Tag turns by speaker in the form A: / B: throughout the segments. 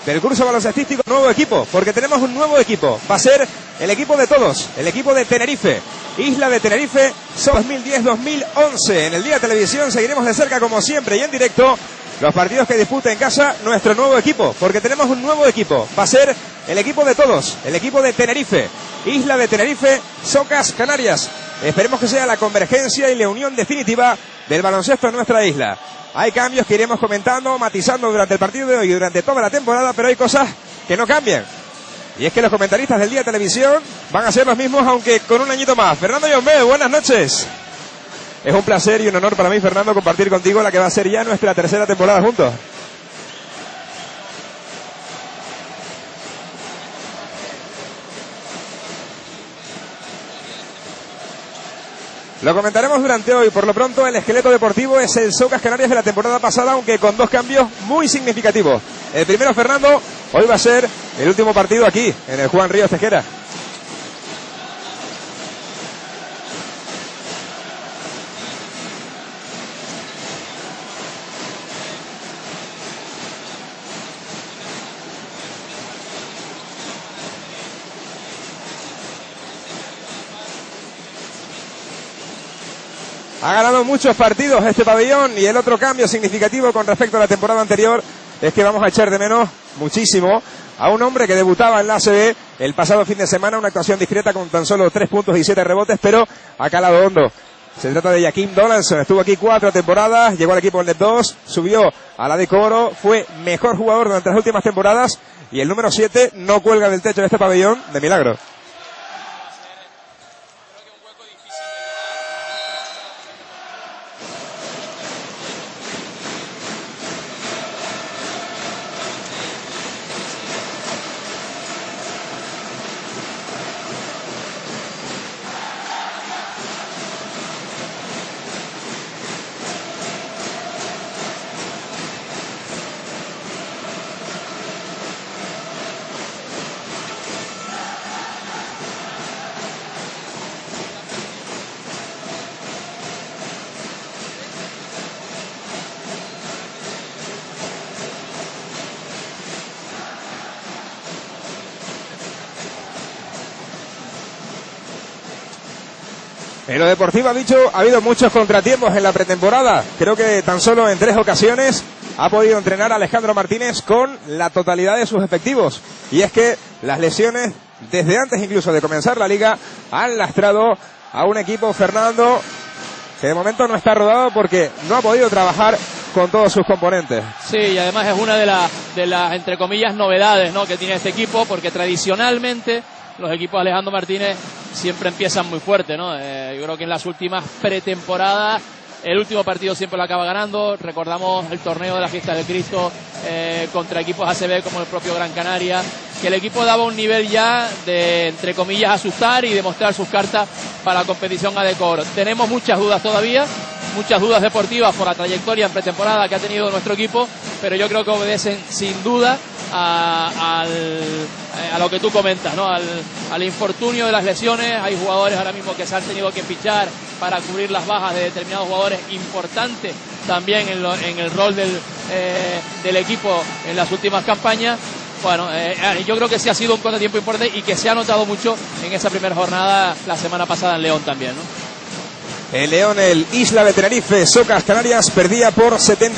A: del curso baloncestístico nuevo equipo, porque tenemos un nuevo equipo. Va a ser el equipo de todos, el equipo de Tenerife. Isla de Tenerife, 2010-2011. En el Día de Televisión seguiremos de cerca, como siempre, y en directo, los partidos que dispute en casa nuestro nuevo equipo, porque tenemos un nuevo equipo. Va a ser el equipo de todos, el equipo de Tenerife. Isla de Tenerife, Socas Canarias. Esperemos que sea la convergencia y la unión definitiva del baloncesto en nuestra isla. Hay cambios que iremos comentando, matizando durante el partido de hoy y durante toda la temporada, pero hay cosas que no cambian. Y es que los comentaristas del Día de Televisión van a ser los mismos, aunque con un añito más. Fernando Llombé, buenas noches. Es un placer y un honor para mí, Fernando, compartir contigo la que va a ser ya nuestra tercera temporada juntos. Lo comentaremos durante hoy. Por lo pronto, el esqueleto deportivo es el Socas Canarias de la temporada pasada, aunque con dos cambios muy significativos. El primero, Fernando, hoy va a ser el último partido aquí, en el Juan Ríos Tejera. Ha ganado muchos partidos este pabellón, y el otro cambio significativo con respecto a la temporada anterior es que vamos a echar de menos muchísimo a un hombre que debutaba en la ACB el pasado fin de semana, una actuación discreta con tan solo 3 puntos y 7 rebotes, pero ha calado hondo. Se trata de Jaquim Donaldson, estuvo aquí 4 temporadas, llegó al equipo en Net 2, subió a la de Coro, fue mejor jugador durante las últimas temporadas, y el número 7 no cuelga del techo de este pabellón de milagro. En lo deportivo, ha dicho, ha habido muchos contratiempos en la pretemporada. Creo que tan solo en 3 ocasiones ha podido entrenar a Alejandro Martínez con la totalidad de sus efectivos. Y es que las lesiones, desde antes incluso de comenzar la liga, han lastrado a un equipo, Fernando, que de momento no está rodado porque no ha podido trabajar con todos sus componentes. Sí, y además es una de las entre comillas, novedades, ¿no?, que tiene este equipo, porque tradicionalmente los equipos de Alejandro Martínez siempre empiezan muy fuerte, ¿no? Yo creo que en las últimas pretemporadas el último partido siempre lo acaba ganando. Recordamos el torneo de la Fiesta del Cristo contra equipos ACB como el propio Gran Canaria, que el equipo daba un nivel ya de, entre comillas, asustar y demostrar sus cartas para la competición a decoro. Tenemos muchas dudas todavía, muchas dudas deportivas por la trayectoria en pretemporada que ha tenido nuestro equipo, pero yo creo que obedecen sin duda a lo que tú comentas, ¿no? Al infortunio de las lesiones. Hay jugadores ahora mismo que se han tenido que fichar para cubrir las bajas de determinados jugadores importantes también en el rol del equipo en las últimas campañas. Bueno, yo creo que sí ha sido un contratiempo importante y que se ha notado mucho en esa primera jornada la semana pasada en León también, ¿no? El León, el Isla de Tenerife, Socas Canarias, perdía por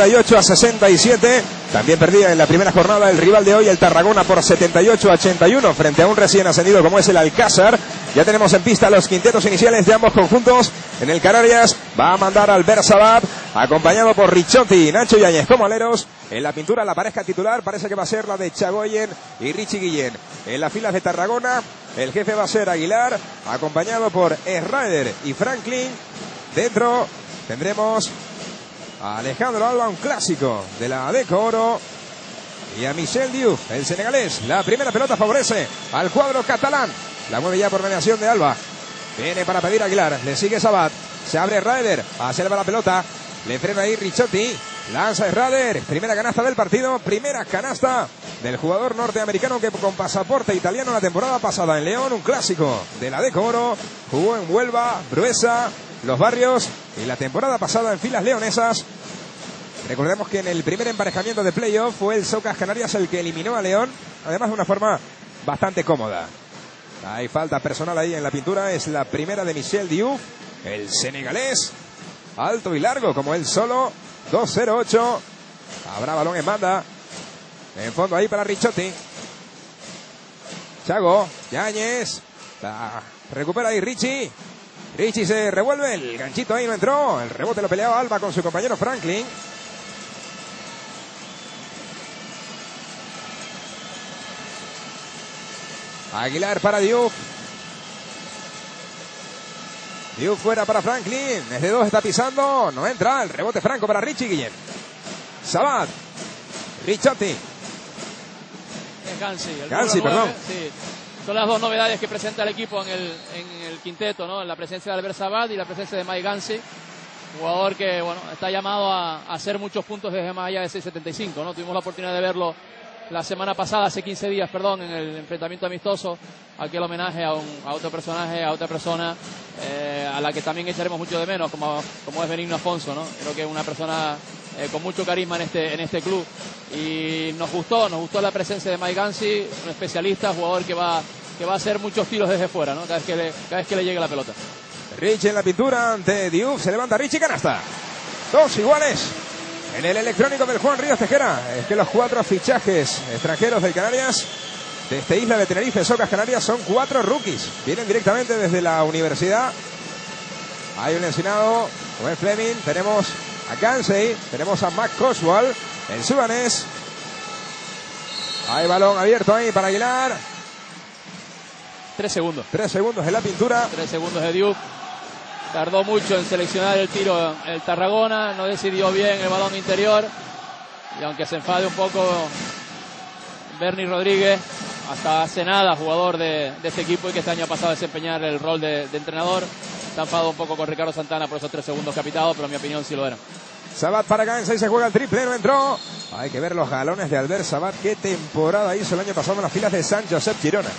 A: 78-67. También perdía en la primera jornada el rival de hoy, el Tarragona, por 78-81 frente a un recién ascendido como es el Alcázar. Ya tenemos en pista los quintetos iniciales de ambos conjuntos. En el Canarias va a mandar al Bersabat, acompañado por Ricciotti y Nacho Yáñez como aleros. En la pintura, la pareja titular parece que va a ser la de Chagoyen y Richie Guillén. En las filas de Tarragona, el jefe va a ser Aguilar, acompañado por Schrader y Franklin. Dentro tendremos a Alejandro Alba, un clásico de la Adeco Oro, y a Michel Diouf, el senegalés. La primera pelota favorece al cuadro catalán. La mueve ya por mediación de Alba. Viene para pedir Aguilar, le sigue Sabat. Se abre Schrader, observa la pelota. Le frena ahí Ricciotti. Lanza Schrader. Primera canasta del partido. Primera canasta del jugador norteamericano que con pasaporte italiano la temporada pasada en León, un clásico de la Adeco Oro. Jugó en Huelva, Bruesa, Los Barrios, y la temporada pasada en filas leonesas. Recordemos que en el primer emparejamiento de playoff fue el Socas Canarias el que eliminó a León, además de una forma bastante cómoda. Hay falta personal ahí en la pintura, es la primera de Michel Diouf, el senegalés, alto y largo como él solo, 2-0-8. Habrá balón en banda, en fondo ahí para Ricciotti. Chago, Yáñez, la recupera ahí Richie. Richie se revuelve, el ganchito ahí no entró, el rebote lo peleaba Alba con su compañero Franklin. Aguilar para Diouf. Diouf fuera para Franklin, desde dos está pisando, no entra, el rebote franco para Richie Guillén. Sabat, Ricciotti.
B: Gansi,
A: perdón.
B: Sí. Son las dos novedades que presenta el equipo en el quinteto, ¿no? La presencia de Albert Sabat y la presencia de Mike Gansi, jugador que, bueno, está llamado a hacer muchos puntos desde más allá de 6.75, ¿no? Tuvimos la oportunidad de verlo la semana pasada, hace 15 días, perdón, en el enfrentamiento amistoso, aquel homenaje a otro personaje, a otra persona, a la que también echaremos mucho de menos, como es Benigno Afonso, ¿no? Creo que es una persona con mucho carisma en este club, y nos gustó la presencia de Mike Gansi, un especialista, jugador que va a hacer muchos tiros desde fuera, ¿no? Cada vez que le llegue la pelota.
A: Richie en la pintura ante Diouf, se levanta Richie, canasta. Dos iguales en el electrónico del Juan Ríos Tejera. Es que los 4 fichajes extranjeros del Canarias, de esta isla de Tenerife, Socas Canarias, son 4 rookies. Vienen directamente desde la universidad. Hay un lesionado, Rubén Fleming, tenemos a Gansey, tenemos a Mac Coswell, el sudanés. Hay balón abierto ahí para Aguilar.
B: 3 segundos.
A: 3 segundos en la pintura.
B: 3 segundos de Diouf. Tardó mucho en seleccionar el tiro el Tarragona, no decidió bien el balón interior. Y aunque se enfade un poco Bernie Rodríguez, hasta hace nada jugador de este equipo y que este año ha pasado a desempeñar el rol de entrenador, se ha enfadado un poco con Ricardo Santana por esos 3 segundos que ha pitado, pero en mi opinión sí lo eran.
A: Sabat para Gansey, se juega el triple, no entró. Hay que ver los galones de Albert Sabat. Qué temporada hizo el año pasado en las filas de San Josep Girona.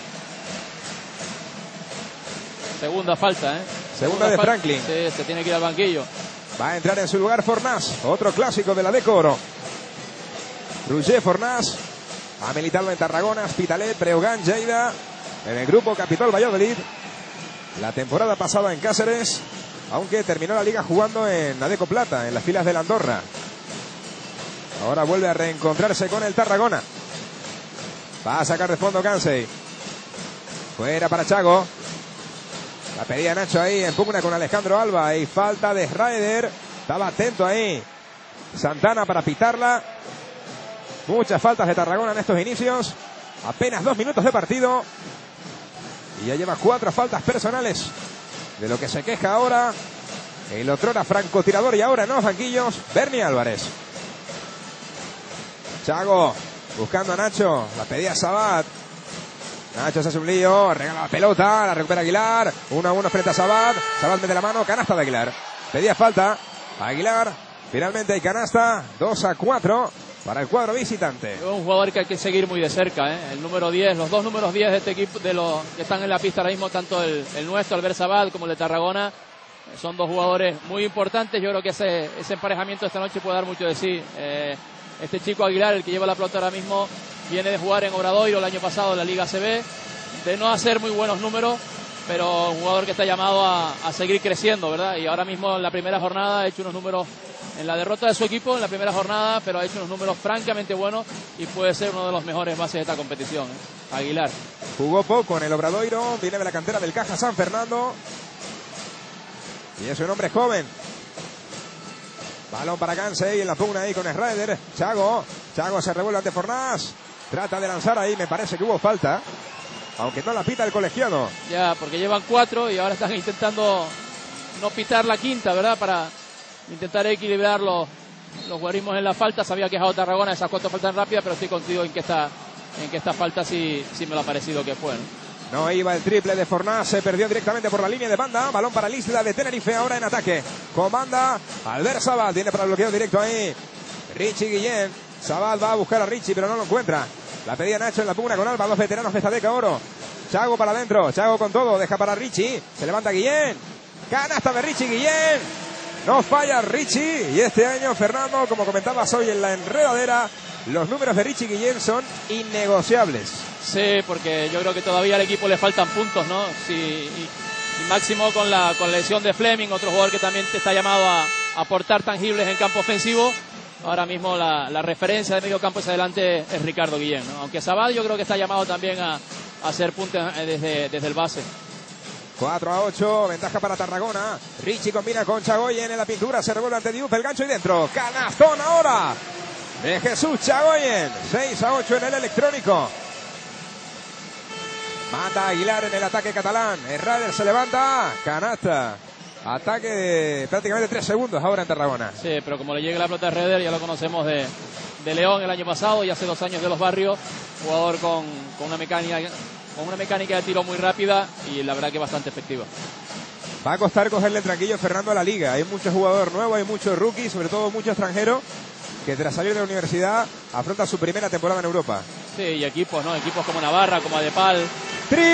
B: Segunda falta,
A: Segunda de Franklin.
B: Sí, se tiene que ir al banquillo.
A: Va a entrar en su lugar Fornás, otro clásico de la Deco Oro. Roger Fornás ha militado en Tarragona, Hospitalet, Breogán, Lleida, en el grupo Capitol Valladolid. La temporada pasada en Cáceres, aunque terminó la liga jugando en la Deco Plata, en las filas del Andorra. Ahora vuelve a reencontrarse con el Tarragona. Va a sacar de fondo Gansey. Fuera para Chago. La pedía Nacho ahí en pugna con Alejandro Alba. Y falta de Schraeder. Estaba atento ahí Santana para pitarla. Muchas faltas de Tarragona en estos inicios. Apenas 2 minutos de partido. Y ya lleva 4 faltas personales. De lo que se queja ahora el otrora francotirador y ahora en los banquillos, Bernie Álvarez. Chago buscando a Nacho. La pedía Sabat. Nacho se hace un lío, regala la pelota, la recupera Aguilar, 1-1 frente a Sabat. Sabat mete la mano, canasta de Aguilar. Pedía falta, Aguilar, finalmente hay canasta, 2-4 para el cuadro visitante.
B: Es un jugador que hay que seguir muy de cerca, el número 10, los 2 números 10 de este equipo, de los que están en la pista ahora mismo, tanto el nuestro, Albert Sabat, como el de Tarragona, son 2 jugadores muy importantes. Yo creo que ese emparejamiento esta noche puede dar mucho de sí. Este chico Aguilar, el que lleva la pelota ahora mismo, viene de jugar en Obradoiro el año pasado en la Liga ACB, de no hacer muy buenos números, pero un jugador que está llamado a seguir creciendo, ¿verdad? Y ahora mismo en la primera jornada ha hecho unos números, en la derrota de su equipo en la primera jornada, pero ha hecho unos números francamente buenos y puede ser uno de los mejores bases de esta competición, Aguilar.
A: Jugó poco en el Obradoiro, viene de la cantera del Caja San Fernando y es un hombre joven. Balón para Gansey en la pugna ahí con Schraeder. Chago se revuelve ante Fornás. Trata de lanzar ahí, me parece que hubo falta, aunque no la pita el colegiado.
B: Ya, porque llevan 4 y ahora están intentando no pitar la quinta, ¿verdad? Para intentar equilibrar los guarismos en la falta. Sabía que es a Tarragona esas 4 faltas rápidas, pero estoy contigo en que esta falta sí me lo ha parecido que fue,
A: No iba el triple de Fornás, se perdió directamente por la línea de banda. Balón para la isla de Tenerife, ahora en ataque. Comanda Albert Sabat, tiene para el bloqueo directo ahí Richie Guillén. Sabat va a buscar a Richie, pero no lo encuentra. La pedía Nacho en la pugna con Alba, 2 veteranos de esta Deca Oro. Chago para adentro, Chago con todo, deja para Richie. Se levanta Guillén. Canasta de Richie Guillén. No falla Richie. Y este año, Fernando, como comentabas hoy en la enredadera, los números de Richie Guillén son innegociables.
B: Sí, porque yo creo que todavía al equipo le faltan puntos, ¿no? Sí, y máximo con la lesión de Fleming, otro jugador que también está llamado a aportar tangibles en campo ofensivo. Ahora mismo la referencia de medio campo hacia adelante es Ricardo Guillén, ¿no? Aunque Sabat yo creo que está llamado también a hacer puntos desde el base.
A: 4-8, ventaja para Tarragona. Richie combina con Chagoyen en la pintura, se revuelve ante Diouf, el gancho y dentro. Canastón ahora de Jesús Chagoyen. 6-8 en el electrónico. Mata Aguilar en el ataque catalán. Herrera se levanta. Canasta. Ataque de prácticamente 3 segundos ahora en Tarragona.
B: Sí, pero como le llega la pelota a Herrera, ya lo conocemos de León el año pasado y hace 2 años de Los Barrios. Jugador con una mecánica de tiro muy rápida y la verdad que bastante efectiva.
A: Va a costar cogerle el tranquillo Fernando a la liga. Hay muchos jugadores nuevos, hay muchos rookies, sobre todo muchos extranjeros que tras salir de la universidad afronta su primera temporada en Europa.
B: Sí, y equipos, ¿no? Equipos como Navarra, como Adepal.
A: Triple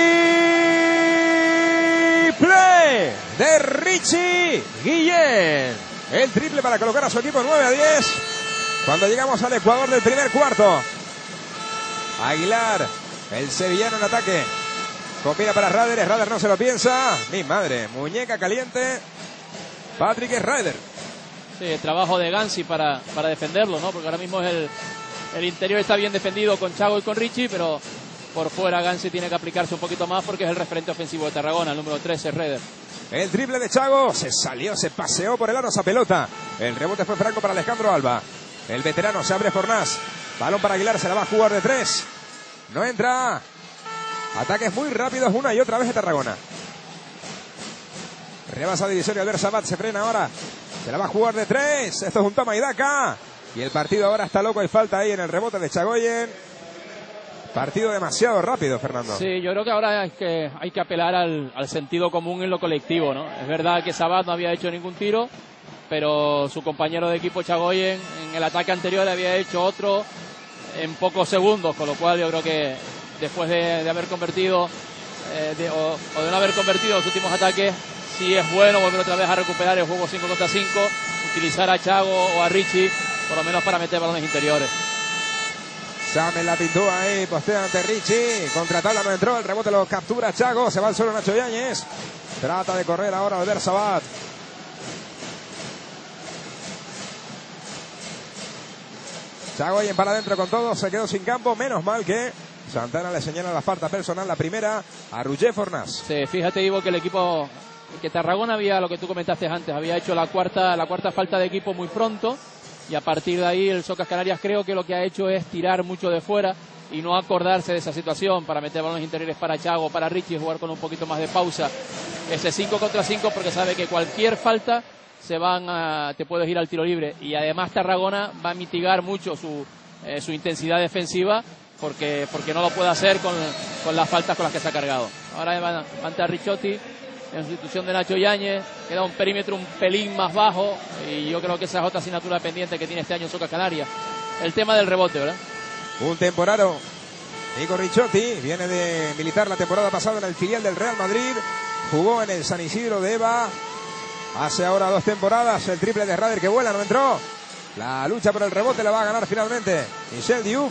A: de Richie Guillén. El triple para colocar a su equipo 9-10. Cuando llegamos al Ecuador del primer cuarto. Aguilar, el sevillano en ataque. Combina para Rader, Rader no se lo piensa. Mi madre, muñeca caliente. Patrick Rader.
B: Sí, el trabajo de Gansi para defenderlo, ¿no? Porque ahora mismo el interior está bien defendido con Chago y con Richie, pero por fuera Gansi tiene que aplicarse un poquito más porque es el referente ofensivo de Tarragona, el número 13, Rader.
A: El triple de Chago, se salió, se paseó por el aro esa pelota. El rebote fue franco para Alejandro Alba. El veterano se abre Fornás. Balón para Aguilar, se la va a jugar de 3. No entra. Ataques muy rápidos una y otra vez de Tarragona. Rebasa divisoria Albert Sabat, se frena ahora. Se la va a jugar de 3. Esto es un toma y daca. Y el partido ahora está loco. Hay falta ahí en el rebote de Chagoyen. Partido demasiado rápido, Fernando.
B: Sí, yo creo que ahora hay que apelar al sentido común en lo colectivo, ¿no? Es verdad que Sabat no había hecho ningún tiro, pero su compañero de equipo Chagoyen en el ataque anterior había hecho otro en pocos segundos, con lo cual yo creo que después de haber convertido o de no haber convertido los últimos ataques, sí es bueno volver otra vez a recuperar el juego 5 contra 5, utilizar a Chago o a Richie, por lo menos para meter balones interiores.
A: Samen la pintúa ahí, postea ante Richie. Contra tabla no entró, el rebote lo captura Chago. Se va al suelo Nacho Yáñez. Trata de correr ahora Albert Sabat. Chagoyen para adentro con todo, se quedó sin campo. Menos mal que Santana le señala la falta personal, la primera a Roger Fornás.
B: Sí, fíjate, Ivo, que el equipo, que Tarragona había, lo que tú comentaste antes, había hecho la cuarta falta de equipo muy pronto. Y a partir de ahí el Socas Canarias creo que lo que ha hecho es tirar mucho de fuera y no acordarse de esa situación para meter balones interiores para Chago, para Richie, jugar con un poquito más de pausa. Ese 5 contra 5 porque sabe que cualquier falta te puedes ir al tiro libre. Y además Tarragona va a mitigar mucho su intensidad defensiva porque no lo puede hacer con las faltas con las que se ha cargado. Ahora va a entrar Ricciotti en sustitución de Nacho Yáñez, queda un perímetro un pelín más bajo y yo creo que esa es otra asignatura pendiente que tiene este año Socas Canarias, el tema del rebote, ¿verdad?
A: Un temporero, Nico Ricciotti, viene de militar la temporada pasada en el filial del Real Madrid, jugó en el San Isidro de Eva hace ahora 2 temporadas, el triple de Rader que vuela, no entró, la lucha por el rebote la va a ganar finalmente Michel Diouf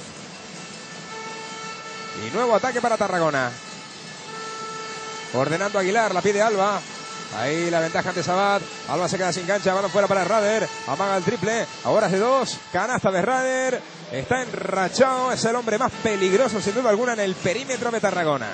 A: y nuevo ataque para Tarragona. Ordenando Aguilar, la pide Alba. Ahí la ventaja ante Sabat. Alba se queda sin cancha, balón fuera para Rader. Amaga el triple, ahora es de 2. Canasta de Rader. Está enrachado, es el hombre más peligroso sin duda alguna en el perímetro de Tarragona.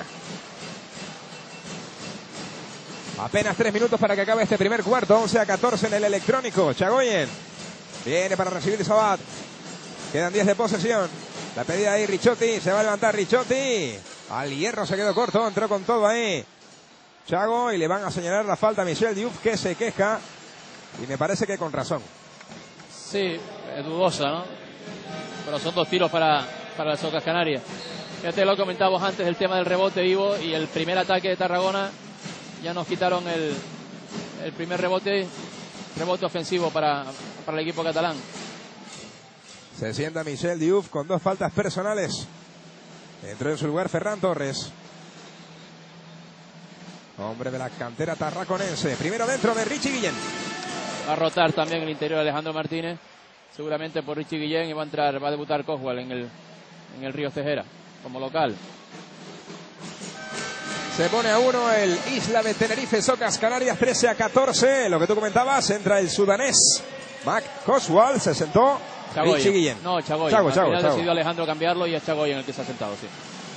A: Apenas 3 minutos para que acabe este primer cuarto. 11-14 en el electrónico. Chagoyen viene para recibir Sabat. Quedan 10 de posesión. La pedida ahí Ricciotti, se va a levantar Ricciotti. Al hierro se quedó corto, entró con todo ahí Chago y le van a señalar la falta a Michel Diouf, que se queja y me parece que con razón.
B: Sí, es dudosa, ¿no? Pero son 2 tiros para las Socas Canarias. Fíjate, lo comentábamos antes, el tema del rebote vivo y el primer ataque de Tarragona. Ya nos quitaron el primer rebote ofensivo para el equipo catalán.
A: Se sienta Michel Diouf con 2 faltas personales. Entró en su lugar Ferran Torres, hombre de la cantera tarraconense. Primero dentro de Richie Guillén.
B: Va a rotar también el interior de Alejandro Martínez, seguramente por Richie Guillén, y va a debutar Coswell en el Ríos Tejera como local.
A: Se pone a 1 el Isla de Tenerife Socas Canarias, 13-14. Lo que tú comentabas, entra el sudanés Mac Coswell, se sentó Richie Guillén.
B: No, Chagoyen. Al final decidió Alejandro cambiarlo y es Chagoyen el que se ha sentado, sí.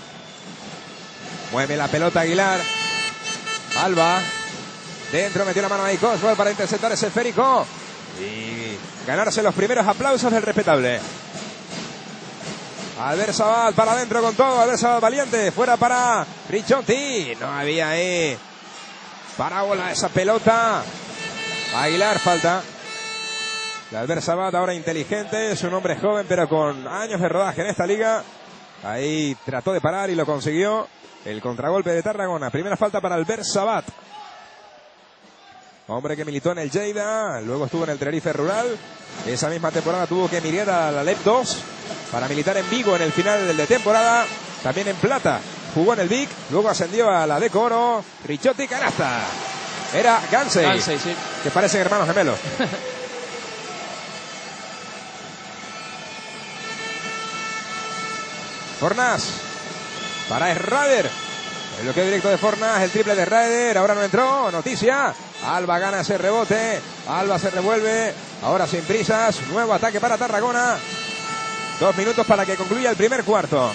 A: Mueve la pelota Aguilar. Alba. Dentro metió la mano ahí Coswell para interceptar ese esférico y ganarse los primeros aplausos del respetable. Albert Sabat para adentro con todo. Albert Sabat valiente. Fuera para Ricciotti. No había ahí parábola esa pelota. Aguilar, falta. Albert Sabat ahora inteligente. Es un hombre joven pero con años de rodaje en esta liga. Ahí trató de parar y lo consiguió. El contragolpe de Tarragona. Primera falta para Albert Sabat. Hombre que militó en el Lleida, luego estuvo en el Tenerife Rural. Esa misma temporada tuvo que emigrar a la LEP 2 para militar en Vigo en el final de temporada. También en Plata jugó en el Vic, luego ascendió a la Deco Oro. Ricciotti, canasta. Era Gansey,
B: sí.
A: Que parecen hermanos gemelos. Fornás para Schrader. El bloqueo directo de Fornás, el triple de Schrader. Ahora no entró, noticia. Alba gana ese rebote. Alba se revuelve. Ahora sin prisas. Nuevo ataque para Tarragona. 2 minutos para que concluya el primer cuarto.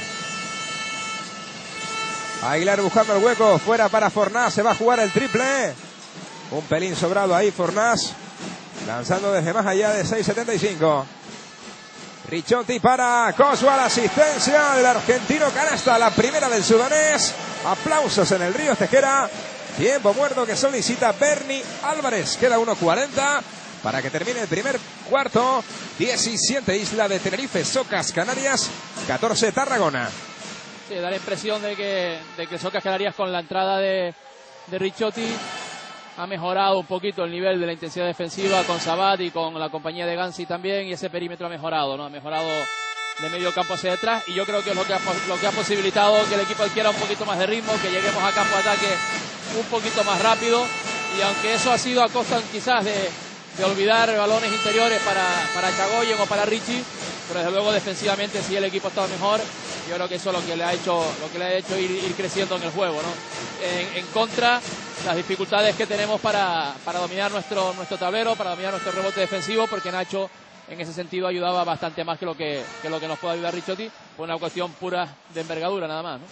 A: Aguilar buscando el hueco. Fuera para Fornás. Se va a jugar el triple. Un pelín sobrado ahí Fornás. Lanzando desde más allá de 6.75. Ricciotti para Coswell. Asistencia del argentino. Canasta, la primera del sudanés. Aplausos en el Ríos Tejera. Tiempo muerto que solicita Bernie Álvarez. Queda 1:40 para que termine el primer cuarto. 17 Isla de Tenerife, Socas Canarias, 14 Tarragona.
B: Sí, da la impresión de que Socas Canarias con la entrada de Ricciotti ha mejorado un poquito el nivel de la intensidad defensiva con Sabat y con la compañía de Gansey también, y ese perímetro ha mejorado, ¿no? Ha mejorado de medio campo hacia detrás, y yo creo que es lo que ha posibilitado que el equipo adquiera un poquito más de ritmo, que lleguemos a campo de ataque un poquito más rápido, y aunque eso ha sido a costa quizás de olvidar balones interiores para Chagoyen o para Richie, pero desde luego defensivamente sí el equipo ha estado mejor. Yo creo que eso es lo que le ha hecho ir creciendo en el juego, ¿no? En contra, las dificultades que tenemos para dominar nuestro tablero, para dominar nuestro rebote defensivo, porque Nacho en ese sentido ayudaba bastante más que lo que nos puede ayudar Ricciotti, por una cuestión pura de envergadura nada más, ¿no?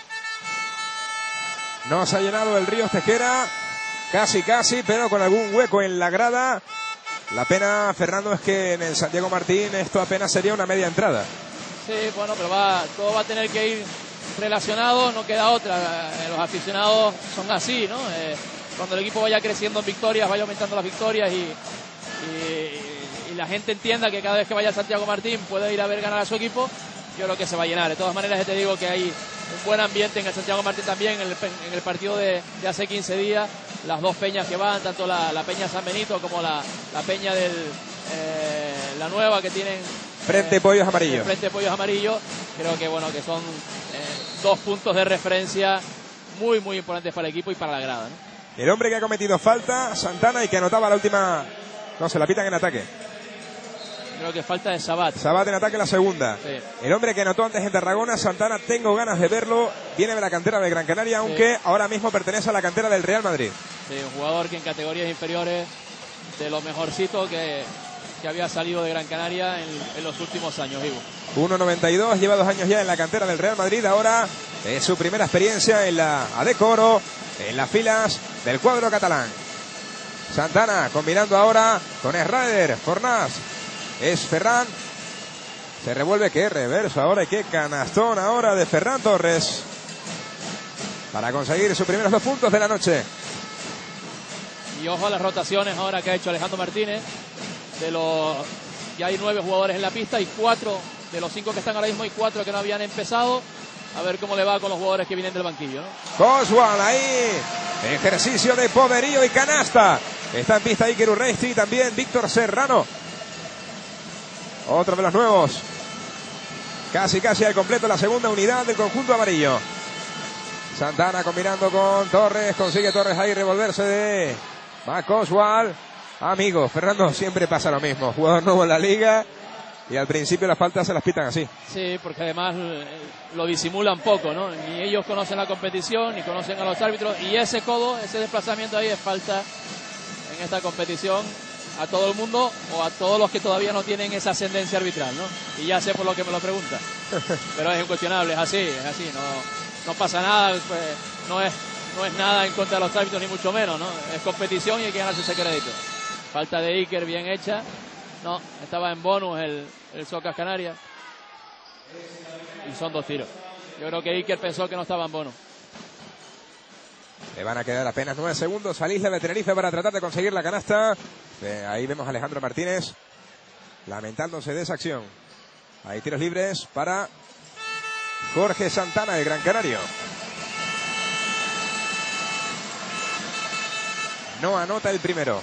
A: No se ha llenado el Ríos Tejera, casi, pero con algún hueco en la grada. La pena, Fernando, es que en el Santiago Martín esto apenas sería una media entrada.
B: Sí, bueno, pero todo va a tener que ir relacionado, no queda otra. Los aficionados son así, ¿no? Cuando el equipo vaya creciendo en victorias, vaya aumentando las victorias y la gente entienda que cada vez que vaya a Santiago Martín puede ir a ver ganar a su equipo, yo creo que se va a llenar. De todas maneras, te digo que hay un buen ambiente en el Santiago Martín también, en el partido de hace 15 días. Las dos peñas que van, tanto la peña San Benito como la peña la nueva que tienen
A: Frente Pollos Amarillos.
B: Frente Pollos Amarillos, creo que que son 2 puntos de referencia muy muy importantes para el equipo y para la grada, ¿no?
A: El hombre que ha cometido falta, Santana, y que anotaba la última, no, se la pitan en ataque.
B: Creo que falta de Sabat.
A: Sabat en ataque, la segunda. Sí. El hombre que anotó antes en Tarragona, Santana, tengo ganas de verlo. Viene de la cantera de Gran Canaria, aunque ahora mismo pertenece a la cantera del Real Madrid.
B: Sí, un jugador que en categorías inferiores, de lo mejorcito que había salido de Gran Canaria en los últimos años, Ivo.
A: 1.92, lleva 2 años ya en la cantera del Real Madrid. Ahora es su primera experiencia en la Adeco Oro, en las filas del cuadro catalán. Santana combinando ahora con Schrader, Fornás. Es Ferran. Se revuelve, qué reverso ahora y qué canastón ahora de Ferran Torres para conseguir sus primeros 2 puntos de la noche.
B: Y ojo a las rotaciones ahora que ha hecho Alejandro Martínez. Ya hay 9 jugadores en la pista y 4 de los 5 que están ahora mismo, y 4 que no habían empezado. A ver cómo le va con los jugadores que vienen del banquillo, ¿no?
A: Coswell ahí, ejercicio de poderío y canasta. Está en pista Iker Urresti y también Víctor Serrano. Otro de los nuevos. Casi al completo la segunda unidad del conjunto amarillo. Santana combinando con Torres. Consigue Torres ahí revolverse de Mac Coswell. Amigos, Fernando, siempre pasa lo mismo. Jugador nuevo en la liga y al principio las faltas se las pitan así.
B: Sí, porque además lo disimulan poco, ¿no? Ni ellos conocen la competición, ni conocen a los árbitros. Y ese codo, ese desplazamiento ahí es falta en esta competición a todo el mundo o a todos los que todavía no tienen esa ascendencia arbitral, ¿no? Y ya sé por lo que me lo pregunta. Pero es incuestionable, es así, no pasa nada, pues, no es nada en contra de los árbitros ni mucho menos, ¿no? Es competición y hay que ganarse ese crédito. Falta de Iker bien hecha. No, estaba en bonus el Socas Canarias. Y son 2 tiros. Yo creo que Iker pensó que no estaba en bonus.
A: Le van a quedar apenas 9 segundos al Isla de Tenerife para tratar de conseguir la canasta. Ahí vemos a Alejandro Martínez lamentándose de esa acción. Hay tiros libres para Jorge Santana, el Gran Canario. No anota el primero.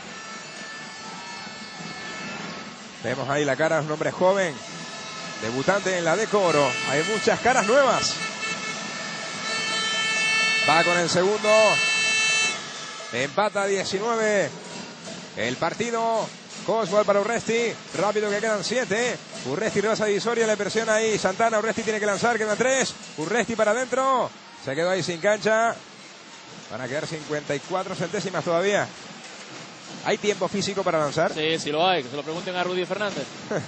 A: Vemos ahí la cara de un hombre joven, debutante en la Deco Oro. Hay muchas caras nuevas. Va con el segundo. Empata 19. El partido. Coswell para Urresti. Rápido que quedan 7. Urresti rebasa divisoria. Le presiona ahí Santana. Urresti tiene que lanzar. Quedan 3. Urresti para adentro. Se quedó ahí sin cancha. Van a quedar 54 centésimas todavía. ¿Hay tiempo físico para lanzar?
B: Sí, sí lo hay. Que se lo pregunten a Rudy Fernández.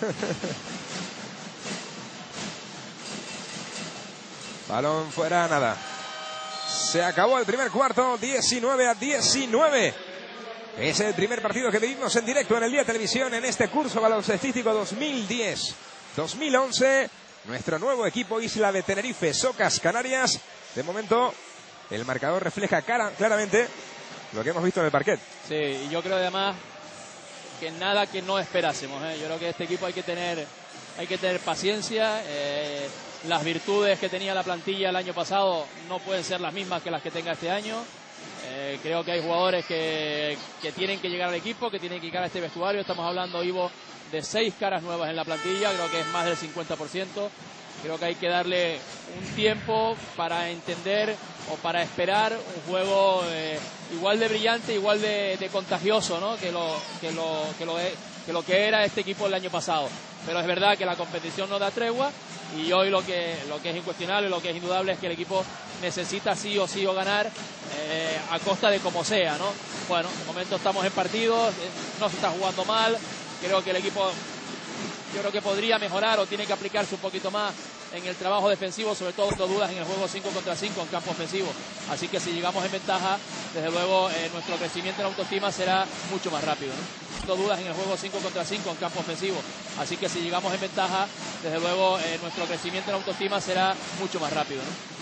A: Balón fuera, nada. Se acabó el primer cuarto, 19-19. Es el primer partido que vivimos en directo en el Día Televisión en este curso baloncestístico 2010-2011. Nuestro nuevo equipo Isla de Tenerife, Socas Canarias. De momento, el marcador refleja claramente lo que hemos visto en el parquet.
B: Sí, y yo creo además que nada que no esperásemos, ¿eh? Yo creo que este equipo hay que tener paciencia. Las virtudes que tenía la plantilla el año pasado no pueden ser las mismas que las que tenga este año. Creo que hay jugadores que tienen que llegar al equipo, que tienen que llegar a este vestuario. Estamos hablando, Ivo, de 6 caras nuevas en la plantilla, creo que es más del 50%. Creo que hay que darle un tiempo para entender o para esperar un juego igual de brillante, igual de contagioso, ¿no? que lo que era este equipo el año pasado. Pero es verdad que la competición no da tregua y hoy lo que es incuestionable, lo que es indudable es que el equipo necesita sí o ganar a costa de como sea, ¿no? Bueno, de momento estamos en partidos, no se está jugando mal, creo que el equipo podría mejorar o tiene que aplicarse un poquito más en el trabajo defensivo, sobre todo dudas en el juego 5 contra 5 en campo ofensivo. Así que si llegamos en ventaja, desde luego nuestro crecimiento en autoestima será mucho más rápido, ¿no? Dudas en el juego 5 contra 5 en campo ofensivo. Así que si llegamos en ventaja, desde luego nuestro crecimiento en autoestima será mucho más rápido,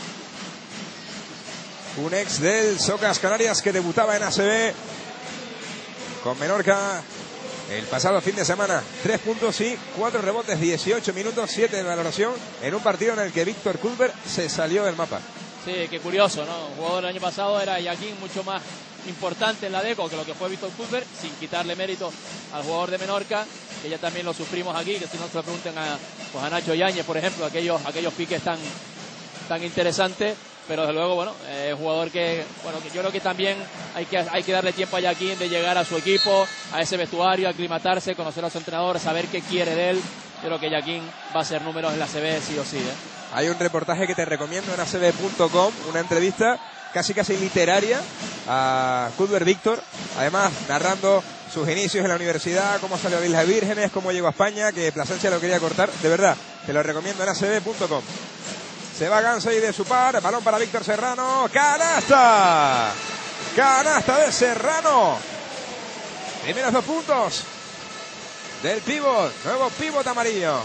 B: ¿no?
A: Un ex del Socas Canarias que debutaba en ACB con Menorca el pasado fin de semana. 3 puntos y 4 rebotes, 18 minutos, 7 de valoración en un partido en el que Víctor Culver se salió del mapa.
B: Sí, qué curioso, ¿no? El jugador del año pasado era Jaquín, mucho más importante en la Deco que lo que fue Víctor Culver, sin quitarle mérito al jugador de Menorca, que ya también lo sufrimos aquí, que si no se lo pregunten a Nacho Yáñez, por ejemplo, aquellos piques tan interesantes. Pero desde luego, bueno, jugador que yo creo que también hay que darle tiempo a Jaquín de llegar a su equipo, a ese vestuario, aclimatarse, conocer a su entrenador, saber qué quiere de él. Yo creo que Jaquín va a hacer números en la ACB sí o sí, ¿eh?
A: Hay un reportaje que te recomiendo en acb.com, una entrevista casi literaria a Culver Víctor, además narrando sus inicios en la universidad, cómo salió de Islas Vírgenes, cómo llegó a España, que Plasencia lo quería cortar. De verdad, te lo recomiendo en acb.com. Se va Gansey de su par, balón para Víctor Serrano, ¡canasta! ¡Canasta de Serrano! Primeros 2 puntos del pívot, nuevo pívot amarillo.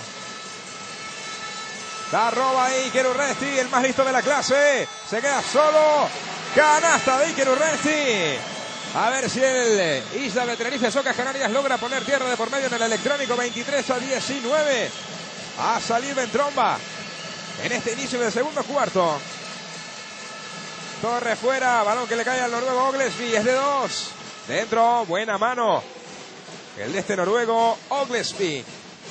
A: La roba Iker Urresti, el más listo de la clase, se queda solo, canasta de Iker Urresti. A ver si el Isla de Tenerife Socas Canarias logra poner tierra de por medio en el electrónico. 23-19, ha salido en tromba en este inicio del segundo cuarto. Torre fuera, balón que le cae al noruego Oglesby, es de 2. Dentro, buena mano el de este noruego Oglesby.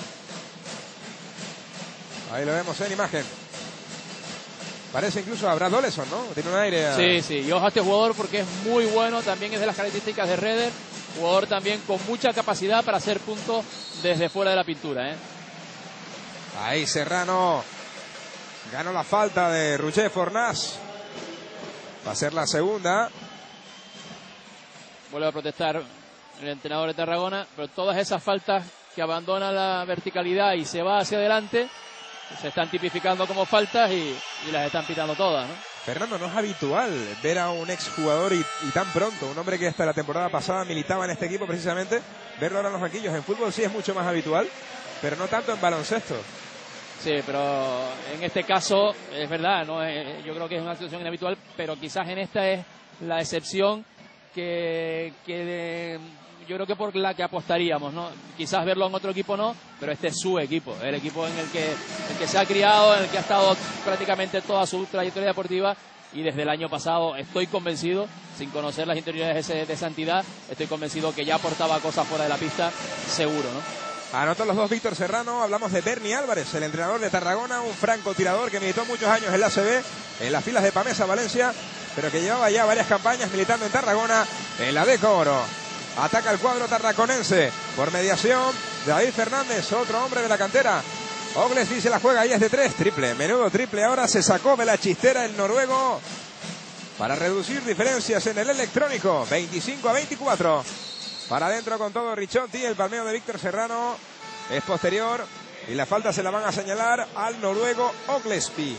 A: Ahí lo vemos en imagen. Parece incluso a Brad Oleson, ¿no? Tiene un aire a...
B: Sí, y ojo a este jugador porque es muy bueno, también es de las características de Redder. jugador también con mucha capacidad para hacer puntos desde fuera de la pintura, ¿eh?
A: Ahí Serrano ganó la falta de Roger Fornás. Va a ser la segunda.
B: Vuelve a protestar el entrenador de Tarragona, pero todas esas faltas que abandona la verticalidad y se va hacia adelante se están tipificando como faltas y las están pitando todas, ¿no?
A: Fernando, no es habitual ver a un exjugador y tan pronto, un hombre que hasta la temporada pasada militaba en este equipo precisamente, verlo ahora en los banquillos. En fútbol sí es mucho más habitual, pero no tanto en baloncesto.
B: Sí, pero en este caso es verdad, ¿no? Yo creo que es una situación inhabitual, pero quizás en esta es la excepción que yo creo que por la que apostaríamos, ¿no? Quizás verlo en otro equipo no, pero este es su equipo, el equipo en el que se ha criado, en el que ha estado prácticamente toda su trayectoria deportiva, y desde el año pasado estoy convencido, sin conocer las interioridades de Santidad, estoy convencido que ya aportaba cosas fuera de la pista, seguro, ¿no?
A: Anotó los dos Víctor Serrano. Hablamos de Bernie Álvarez, el entrenador de Tarragona, un francotirador que militó muchos años en la ACB, en las filas de Pamesa Valencia, pero que llevaba ya varias campañas militando en Tarragona, en la Deco Oro. Ataca el cuadro tarraconense por mediación de David Fernández, otro hombre de la cantera. Oglesby se la juega y es de 3, triple, menudo triple. Ahora se sacó de la chistera el noruego para reducir diferencias en el electrónico. 25-24. Para adentro con todo Ricciotti. El palmeo de Víctor Serrano es posterior y la falta se la van a señalar al noruego Oglesby.